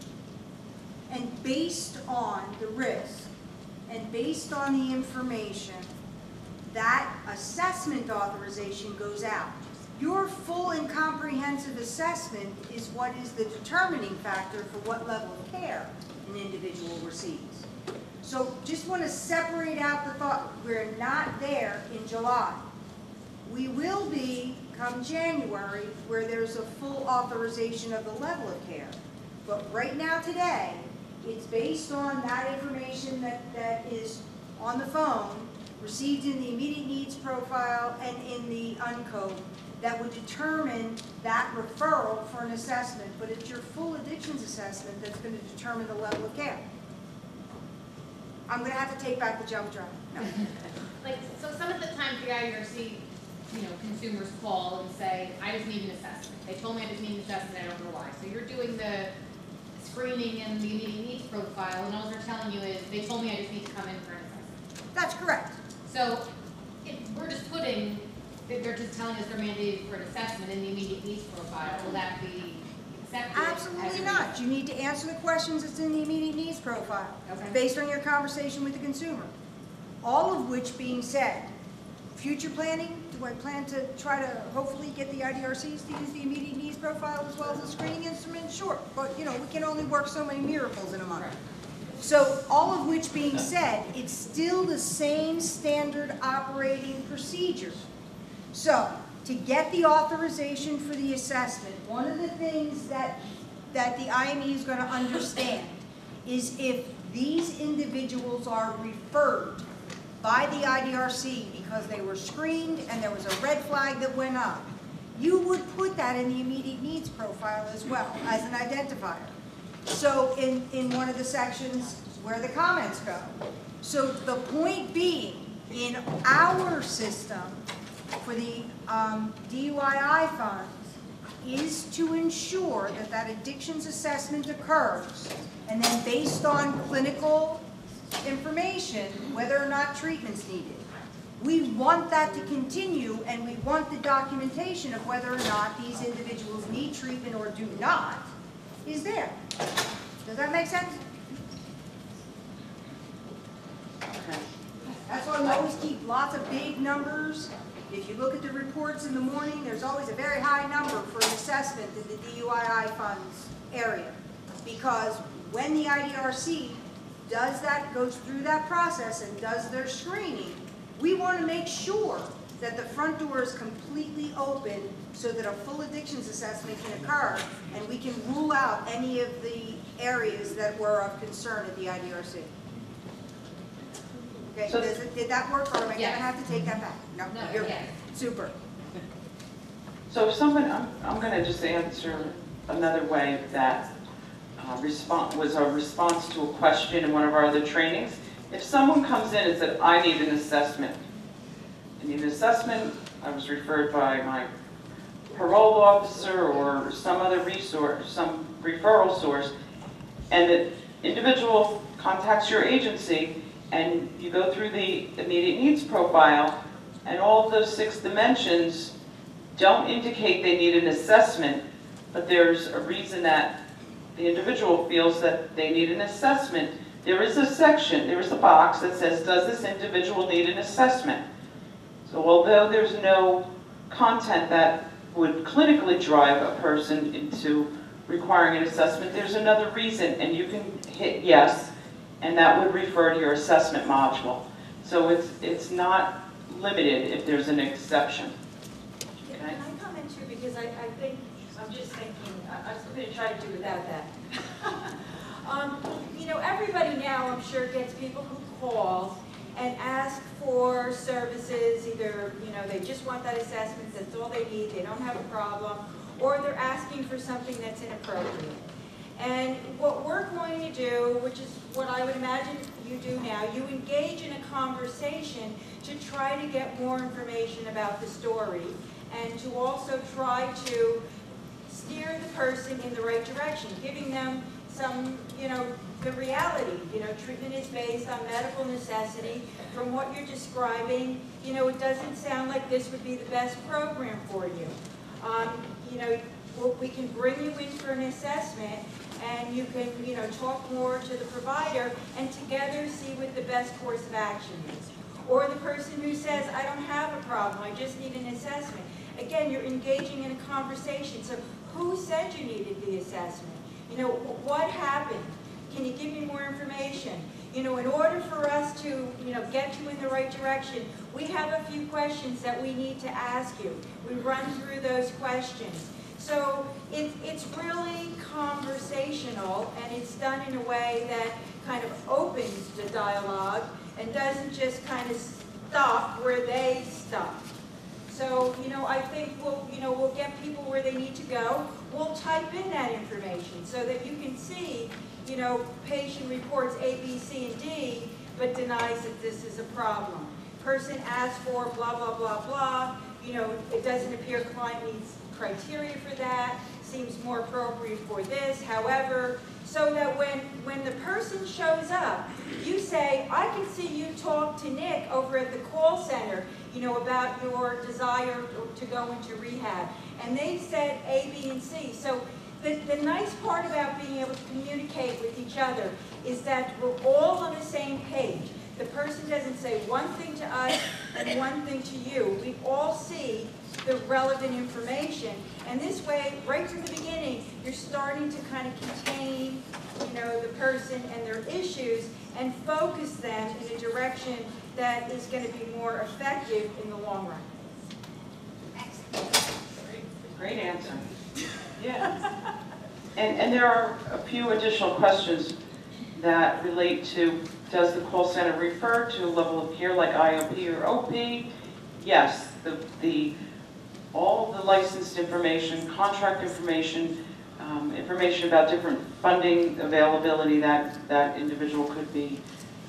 and based on the risk, and based on the information, that assessment authorization goes out. Your full and comprehensive assessment is what is the determining factor for what level of care an individual receives. So just want to separate out the thought, we're not there in July. We will be come January where there's a full authorization of the level of care. But right now today, it's based on that information that is on the phone, received in the immediate needs profile and in the UNCODE, that would determine that referral for an assessment, but it's your full addictions assessment that's going to determine the level of care. I'm going to have to take back the jump drive. No. Like, so some of the time the IRC, consumers call and say, I just need an assessment. They told me I just need an assessment, I don't know why. So you're doing the screening and the immediate needs profile, and all they're telling you is, they told me I just need to come in for an assessment. That's correct. So if we're just putting, they're just telling us they're mandated for an assessment in the immediate needs profile, will that be accepted? Absolutely not. You need to answer the questions that's in the immediate needs profile, Okay. based on your conversation with the consumer. All of which being said, future planning, do I plan to try to hopefully get the IDRCs to use the immediate needs profile as well as the screening instrument? Sure, but we can only work so many miracles in a month. So all of which being said, it's still the same standard operating procedure. So to get the authorization for the assessment, one of the things that the IME is going to understand is if these individuals are referred by the IDRC because they were screened and there was a red flag that went up, you would put that in the immediate needs profile as well as an identifier. So in one of the sections where the comments go. So the point being, in our system for the DUII funds is to ensure that that addictions assessment occurs, and then based on clinical information, whether or not treatment's needed. We want that to continue, and we want the documentation of whether or not these individuals need treatment or do not is there. Does that make sense? Okay. That's why we always keep lots of big numbers. If you look at the reports in the morning, there's always a very high number for an assessment in the DUII funds area. Because when the IDRC goes through that process and does their screening, we want to make sure that the front door is completely open so that a full addictions assessment can occur and we can rule out any of the areas that were of concern at the IDRC. Okay, So, did that work, or am I going to Yes. have to take that back? No, you're yes. super. so if someone, I'm going to just answer another way that was a response to a question in one of our other trainings. If someone comes in and said, I need an assessment, I was referred by my parole officer or some other resource, some referral source, and the individual contacts your agency, and you go through the immediate needs profile, and all of those 6 dimensions don't indicate they need an assessment, but there's a reason that the individual feels that they need an assessment, there is a section, there is a box that says, does this individual need an assessment? So although there's no content that would clinically drive a person into requiring an assessment, there's another reason, and you can hit yes, and that would refer to your assessment module. So it's not limited if there's an exception. Can I comment too, because I think, I'm just thinking, I'm going to try to do without that. You know, everybody now, I'm sure, gets people who call and ask for services, either, you know, they just want that assessment, that's all they need, they don't have a problem, or they're asking for something that's inappropriate. And what we're going to do, which is what I would imagine you do now, you engage in a conversation to try to get more information about the story, and to also try to steer the person in the right direction, giving them some, you know, the reality. You know, treatment is based on medical necessity. From what you're describing, you know, it doesn't sound like this would be the best program for you. You know, we can bring you in for an assessment, and you can, you know, talk more to the provider, and together see what the best course of action is. Or the person who says, I don't have a problem, I just need an assessment. Again, you're engaging in a conversation. So who said you needed the assessment? You know, what happened? Can you give me more information? You know, in order for us to, you know, get you in the right direction, we have a few questions that we need to ask you. We run through those questions. So it's really conversational, and it's done in a way that kind of opens the dialogue and doesn't just kind of stop where they stop. So, you know, I think we'll get people where they need to go. We'll type in that information so that you can see, you know, patient reports A, B, C, and D, but denies that this is a problem. Person asks for blah, blah, blah, blah. You know, it doesn't appear client meets criteria for that, seems more appropriate for this, however, so that when the person shows up, you say, I can see you talk to Nick over at the call center, you know, about your desire to go into rehab. And they said A, B, and C. So the nice part about being able to communicate with each other is that we're all on the same page. The person doesn't say one thing to us and one thing to you. We all see the relevant information. And this way, right from the beginning, you're starting to kind of contain, you know, the person and their issues and focus them in a direction that is going to be more effective in the long run. Great answer. Yes. And there are a few additional questions that relate to, does the call center refer to a level of care like IOP or OP? Yes. All the licensed information, contract information, information about different funding availability that individual could be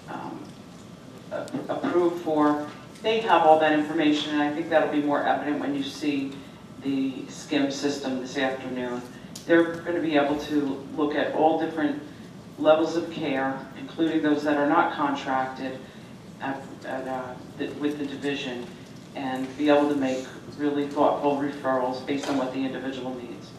approved for, they have all that information, and I think that'll be more evident when you see the SCIM system this afternoon. They're going to be able to look at all different levels of care, including those that are not contracted with the division, and be able to make really thoughtful referrals based on what the individual needs.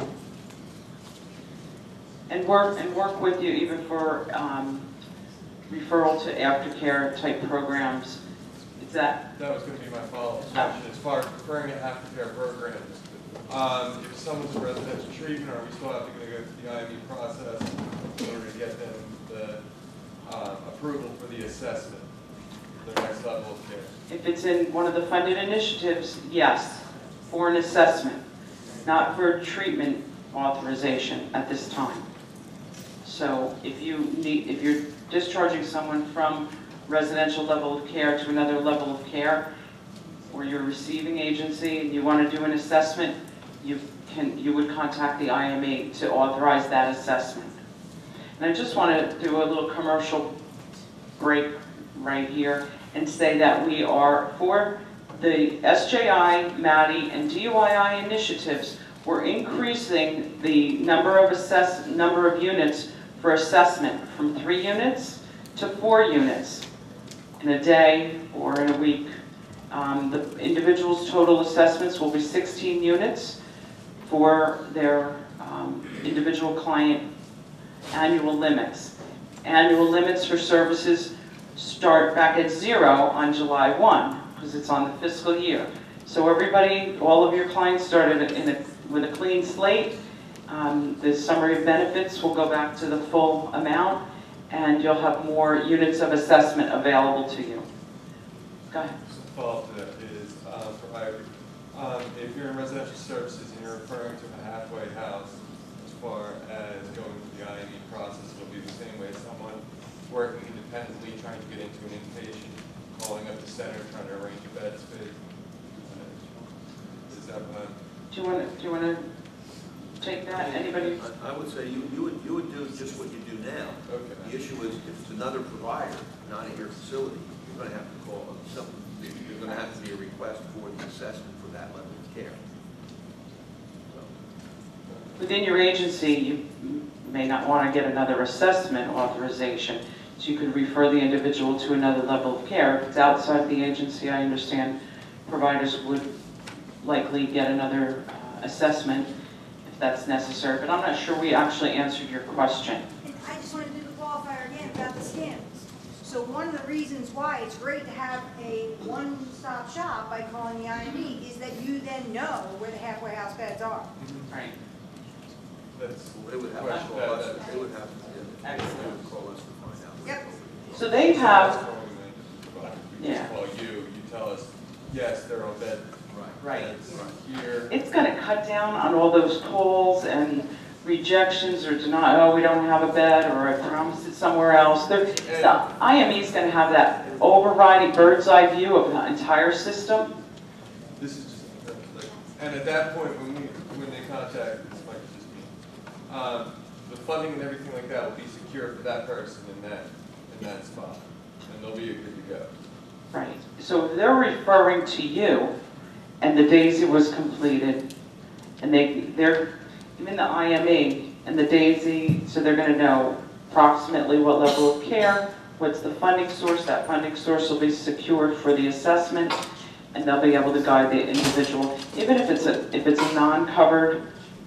And work with you even for referral to aftercare type programs. Is that? That was going to be my follow-up question. As far as referring to aftercare programs, if someone's in residential treatment, are we still have to go through the IME process in order to get them the approval for the assessment, their next level of care? If it's in one of the funded initiatives, yes, for an assessment, not for treatment authorization at this time. So if you're discharging someone from residential level of care to another level of care, or you're a receiving agency and you want to do an assessment, you would contact the IME to authorize that assessment. And I just want to do a little commercial break right here and say that we are, for the SJI, MADI, and DUII initiatives, we're increasing the number of units for assessment from 3 units to 4 units in a day or in a week. The individual's total assessments will be 16 units for their individual client annual limits. Annual limits for services start back at 0 on July 1, because it's on the fiscal year. So everybody, all of your clients started with a clean slate. The summary of benefits will go back to the full amount, and you'll have more units of assessment available to you. Go ahead. Just a follow-up to that is, for Ivory, if you're in residential services and you're referring to a halfway house, as far as going through the IME process, it'll be the same way as someone working independently, trying to get into an inpatient, calling up the center, trying to arrange a bed space. Is that what? Do you want to take that? Anybody? I would say you would do just what you do now. Okay. The issue is if it's another provider, not at your facility, you're going to have to call something. You're going to have to be a request for the assessment for that level of care. Within your agency, you may not want to get another assessment authorization, so you could refer the individual to another level of care. If it's outside the agency, I understand providers would likely get another assessment if that's necessary, but I'm not sure we actually answered your question. And I just want to do the qualifier again about the scans. So one of the reasons why it's great to have a one-stop shop by calling the IME is that you then know where the halfway house beds are. Right. That's They would have to question call us. that- They would have to. They would call us to find out. Yep. So they have, We just call you, you tell us, yes, they're on bed. Right. beds Here. it's going to cut down on all those calls and rejections or deny, oh, we don't have a bed, or I promised it somewhere else. So IME is going to have that overriding bird's eye view of the entire system. This is just, and at that point, when they contact, this might just be, the funding and everything like that will be secure for that person in that spot, and they'll be good to go. Right. So if they're referring to you, and the DAISY was completed, and they're even the IME and the DAISY, so they're going to know approximately what level of care, what's the funding source. That funding source will be secured for the assessment, and they'll be able to guide the individual. Even if it's a non-covered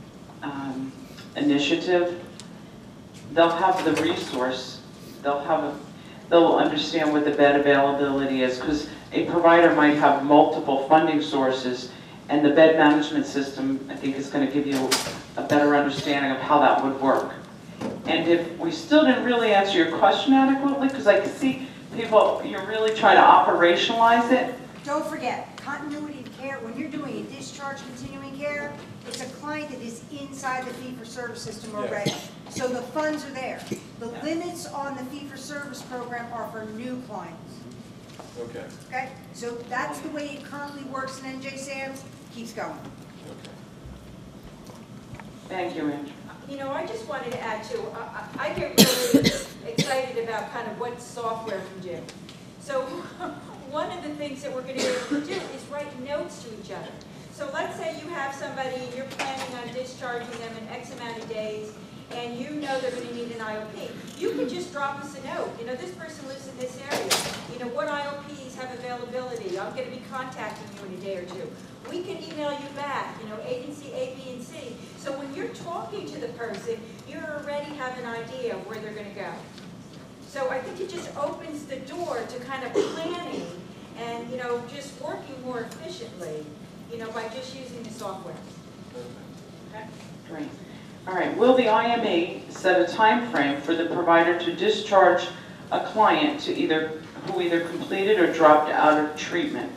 initiative, they'll have the resource. They'll understand what the bed availability is, because a provider might have multiple funding sources, and the bed management system, I think, is going to give you a better understanding of how that would work. And if we still didn't really answer your question adequately, because I can see people, you're really trying to operationalize it. Don't forget, continuity of care, when you're doing a discharge continuing care, it's a client that is inside the fee-for-service system already. So the funds are there. The limits on the fee-for-service program are for new clients. Okay. Okay? So that's the way it currently works in NJSAMS. Keeps going. Okay. Thank you, Andrew. You know, I just wanted to add too, I get really excited about kind of what software can do. So one of the things that we're going to be able to do is write notes to each other. So let's say you have somebody and you're planning on discharging them in X amount of days, and you know they're going to need an IOP. You can just drop us a note. You know, this person lives in this area. You know, what IOPs have availability? I'm going to be contacting you in a day or two. We can email you back, you know, agency A, B, and C. So when you're talking to the person, you already have an idea of where they're going to go. So I think it just opens the door to kind of planning and, you know, just working more efficiently, you know, by just using the software. Okay? Great. All right, will the IME set a time frame for the provider to discharge a client to who either completed or dropped out of treatment?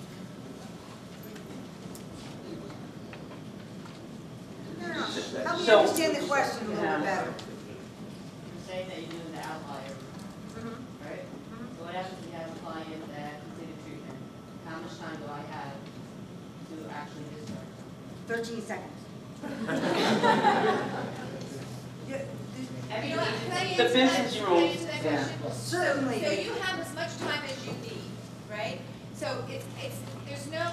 Help me So- understand the question a little bit better. You're saying that you're doing the outlier, right? So what happens if you have a client that completed treatment? How much time do I have to actually discharge? 13 seconds. Yeah, You know what, can I The answer that? business Can I rules, answer that yeah. question? Certainly. So you have as much time as you need, right? So there's no,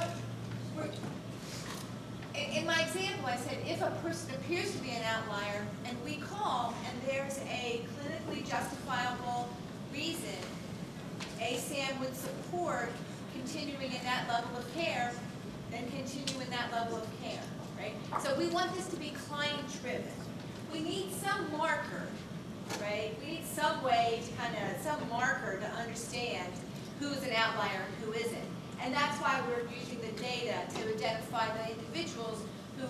in my example, I said, if a person appears to be an outlier and we call and there's a clinically justifiable reason, ASAM would support continuing in that level of care, then continue in that level of care, right? So we want this to be client-driven. We need some marker, right? We need some way to some marker to understand who's an outlier and who isn't. And that's why we're using the data to identify the individuals who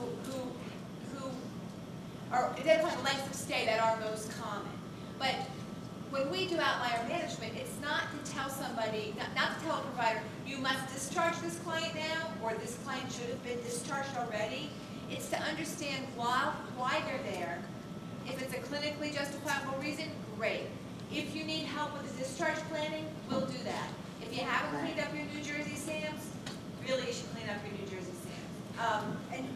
are identifying the lengths of stay that are most common. But when we do outlier management, it's not to tell somebody, not to tell a provider, you must discharge this client now, or this client should have been discharged already. It's to understand why they're there. If it's a clinically justifiable reason, great. If you need help with the discharge planning, we'll do that. If you haven't cleaned up your New Jersey SAMS, really you should clean up your New Jersey SAMS.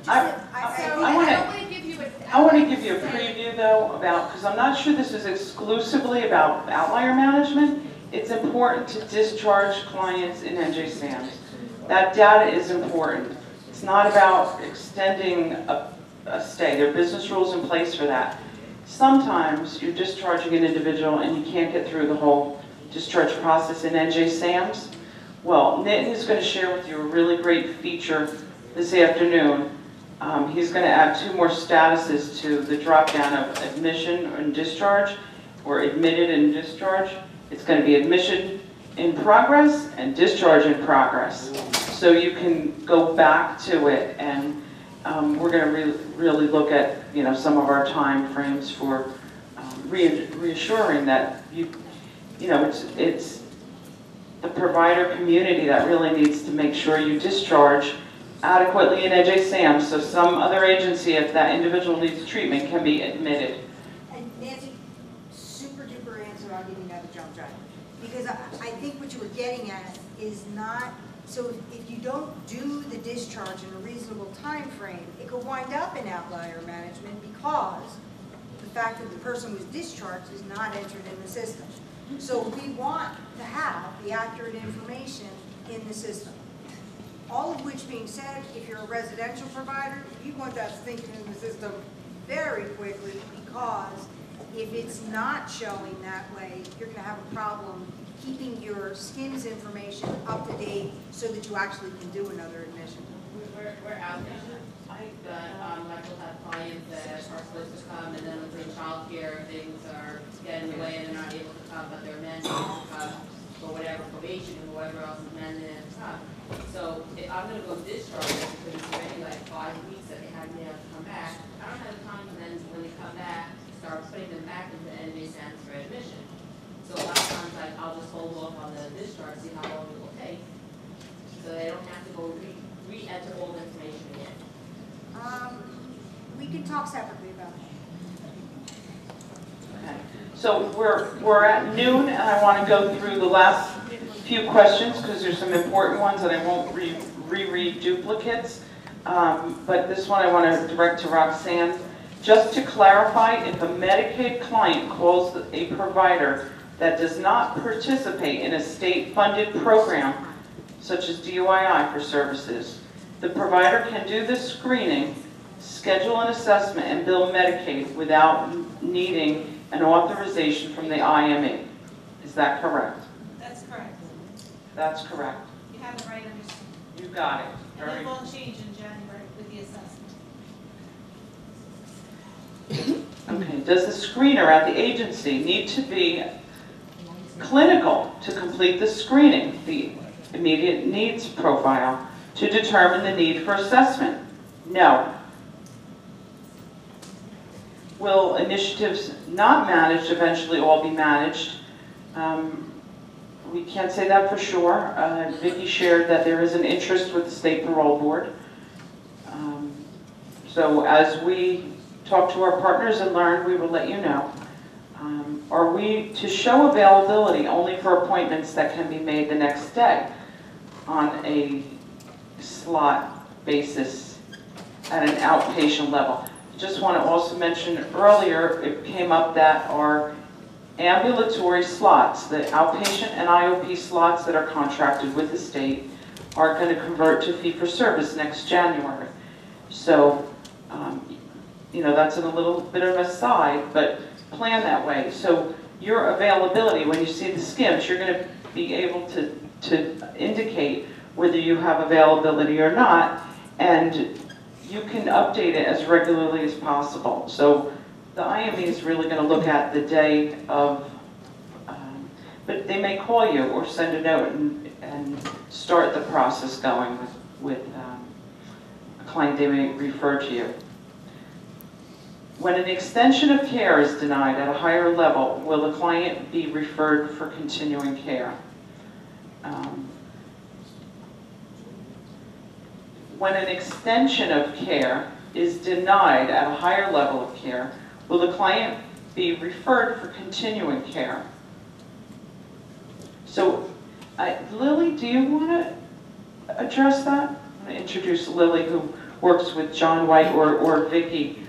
I want to give you a preview though about, because I'm not sure this is exclusively about outlier management. It's important to discharge clients in NJSAMS. That data is important. It's not about extending a stay. There are business rules in place for that. Sometimes you're discharging an individual and you can't get through the whole discharge process in NJSAMS. Well, Nitin is going to share with you a really great feature this afternoon. He's going to add 2 more statuses to the drop-down of admission and discharge, or admitted and discharge. It's going to be admission in progress and discharge in progress. So you can go back to it, and we're going to really look at some of our time frames for reassuring that it's the provider community that really needs to make sure you discharge adequately in NJSAMS, so some other agency, if that individual needs treatment, can be admitted. And Nancy, super duper answer, I'll give you another jump drive. Because I think what you were getting at is not, so if you don't do the discharge in a reasonable time frame, it could wind up in outlier management because the fact that the person was discharged is not entered in the system. So we want to have the accurate information in the system. All of which being said, if you're a residential provider, you want that thinking in the system very quickly, because if it's not showing that way, you're going to have a problem keeping your SKIMS information up to date so that you actually can do another admission. We're outpatient. But we'll have clients that are supposed to come, and then with child care, things are getting in the way and they're not able to come, but they're mandated to come for whatever probation or whatever else is mandated to come. So if I'm going to go discharge them because it's already like 5 weeks that they haven't been able to come back, I don't have the time for them to, when they come back, start putting them back into NJSAMS for admission. So a lot of times I'll just hold off on the discharge, see how long it will take, so they don't have to go re-enter all the information again. We can talk separately about it. Okay. So we're at noon, and I want to go through the last few questions because there's some important ones that I won't reread duplicates. But this one I want to direct to Roxanne. Just to clarify, if a Medicaid client calls a provider that does not participate in a state-funded program, such as DUII for services, the provider can do the screening, schedule an assessment, and bill Medicaid without needing an authorization from the IME. Is that correct? That's correct. That's correct. You have it right understood. You got it. And Very it won't change in January with the assessment. Okay. Does the screener at the agency need to be clinical to complete the screening, the immediate needs profile, to determine the need for assessment? No. Will initiatives not managed eventually all be managed? We can't say that for sure. Vicki shared that there is an interest with the State Parole Board. So as we talk to our partners and learn, we will let you know. Are we to show availability only for appointments that can be made the next day on a slot basis at an outpatient level? Just want to also mention earlier, it came up that our ambulatory slots, the outpatient and IOP slots that are contracted with the state, are going to convert to fee-for-service next January. So, that's in a little bit of a side, but plan that way. So your availability, when you see the skims, you're going to be able to indicate whether you have availability or not, and you can update it as regularly as possible. So the IME is really going to look at the day of, but they may call you or send a note and start the process going with a client they may refer to you. When an extension of care is denied at a higher level, will the client be referred for continuing care? When an extension of care is denied at a higher level of care, will the client be referred for continuing care? So, Lily, do you want to address that? I'm going to introduce Lily, who works with John White or Vicki.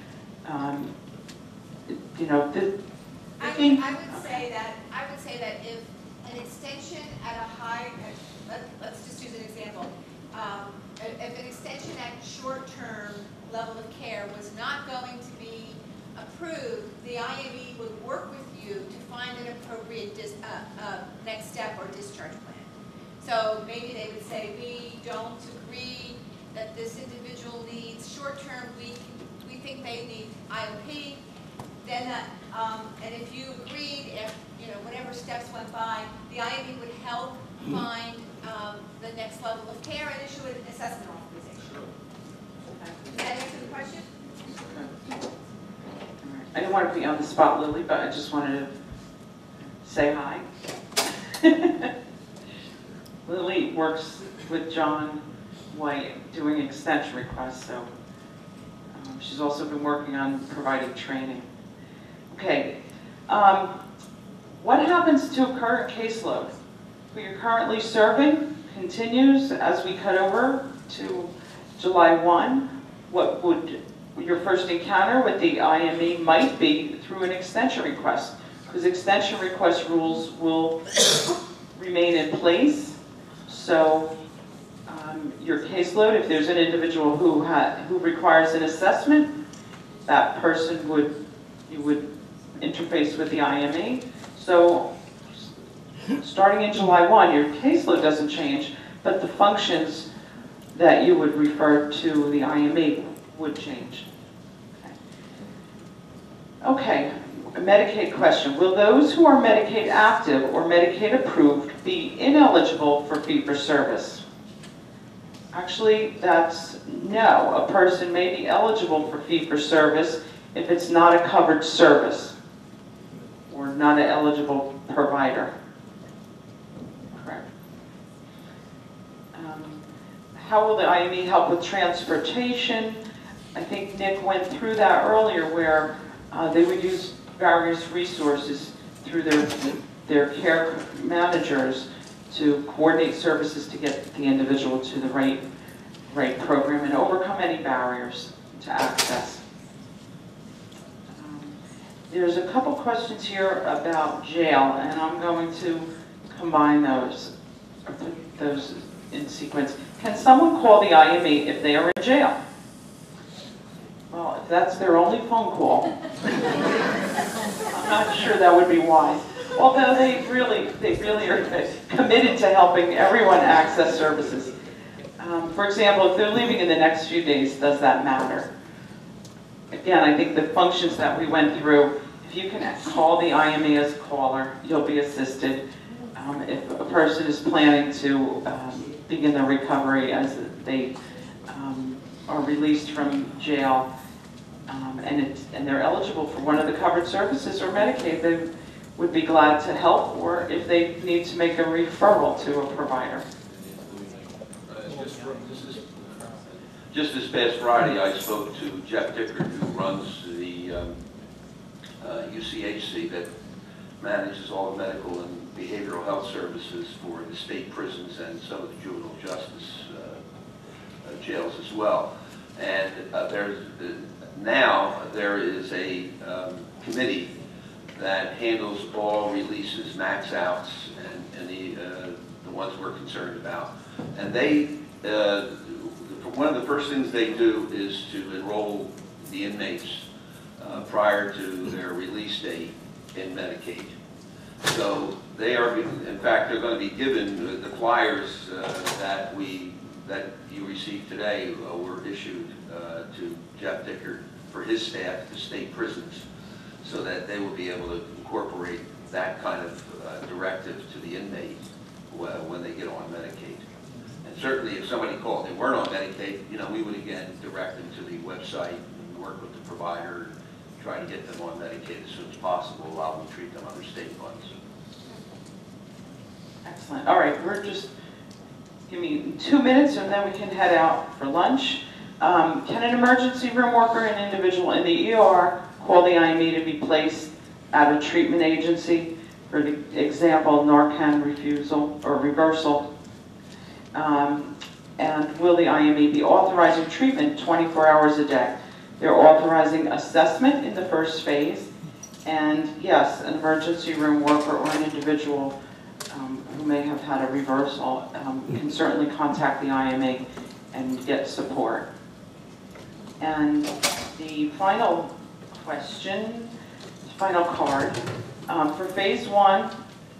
You know, Vicki? I would say that if an extension at a high, let's just use an example. If an extension at short-term level of care was not going to be approved, the IME would work with you to find an appropriate next step or discharge plan. So maybe they would say, we don't agree that this individual needs short-term, we think they need IOP. Then, and if you agreed, if whatever steps went by, the IME would help find the next level of care and issue an assessment authorization. Does that answer the question? I didn't want to be on the spot, Lily, but I just wanted to say hi. Lily works with John White doing extension requests, so she's also been working on providing training. Okay, what happens to a current caseload? Who you're currently serving continues as we cut over to July 1. What would your first encounter with the IME might be through an extension request, because extension request rules will remain in place. So your caseload, if there's an individual who requires an assessment, that person you would interface with the IME. So starting in July 1, your caseload doesn't change, but the functions that you would refer to the IME would change. Okay, a Medicaid question. Will those who are Medicaid active or Medicaid approved be ineligible for fee-for-service? Actually, that's no. A person may be eligible for fee-for-service if it's not a covered service or not an eligible provider. Correct. How will the IME help with transportation? I think Nick went through that earlier, where they would use various resources through their care managers to coordinate services to get the individual to the right program and overcome any barriers to access. There's a couple questions here about jail, and I'm going to combine those, or put those in sequence. Can someone call the IME if they are in jail? Well, if that's their only phone call, I'm not sure that would be wise. Although they really are committed to helping everyone access services. For example, if they're leaving in the next few days, does that matter? Again, I think the functions that we went through, if you can call the IME as a caller, you'll be assisted. If a person is planning to begin their recovery as they are released from jail, and they're eligible for one of the covered services or Medicaid, they would be glad to help, or if they need to make a referral to a provider. Just this past Friday, I spoke to Jeff Dickert, who runs the UCHC that manages all the medical and behavioral health services for the state prisons and some of the juvenile justice jails as well. And now there is a committee that handles all releases, max outs, and the ones we're concerned about. And they, one of the first things they do is to enroll the inmates prior to their release date in Medicaid. So they are, in fact, they're going to be given the flyers that you received today were issued to Jeff Dickert for his staff, the state prisons, so that they will be able to incorporate that kind of directive to the inmate when they get on Medicaid. And certainly if somebody called and they weren't on Medicaid, we would again direct them to the website and work with the provider and try to get them on Medicaid as soon as possible while we treat them under state funds. Excellent. All right, give me 2 minutes and then we can head out for lunch. Can an emergency room worker, an individual in the ER, call the IME to be placed at a treatment agency? For example, Narcan refusal or reversal. And will the IME be authorizing treatment 24 hours a day? They're authorizing assessment in the first phase. And yes, an emergency room worker or an individual who may have had a reversal can certainly contact the IME and get support. And the final question, final card, for phase 1,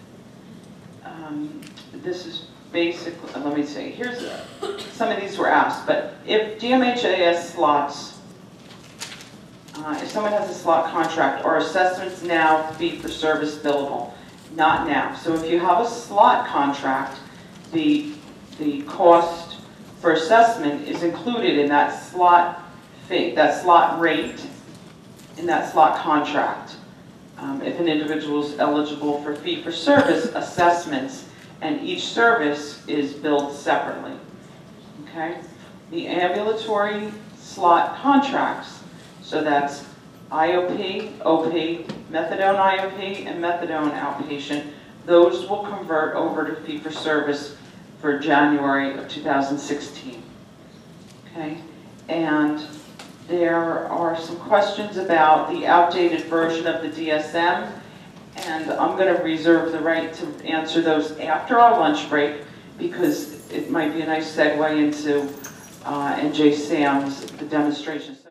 this is basically, let me see, here's some of these were asked, but if DMHAS slots, if someone has a slot contract, are assessments now fee-for-service billable? Not now. So if you have a slot contract, the cost for assessment is included in that slot fee, that slot rate, in that slot contract. If an individual is eligible for fee-for-service assessments, and each service is billed separately. Okay? The ambulatory slot contracts, so that's IOP, OP, methadone IOP, and methadone outpatient, those will convert over to fee-for-service for January of 2016. Okay? And there are some questions about the outdated version of the DSM, and I'm going to reserve the right to answer those after our lunch break because it might be a nice segue into NJSAMS, the demonstration.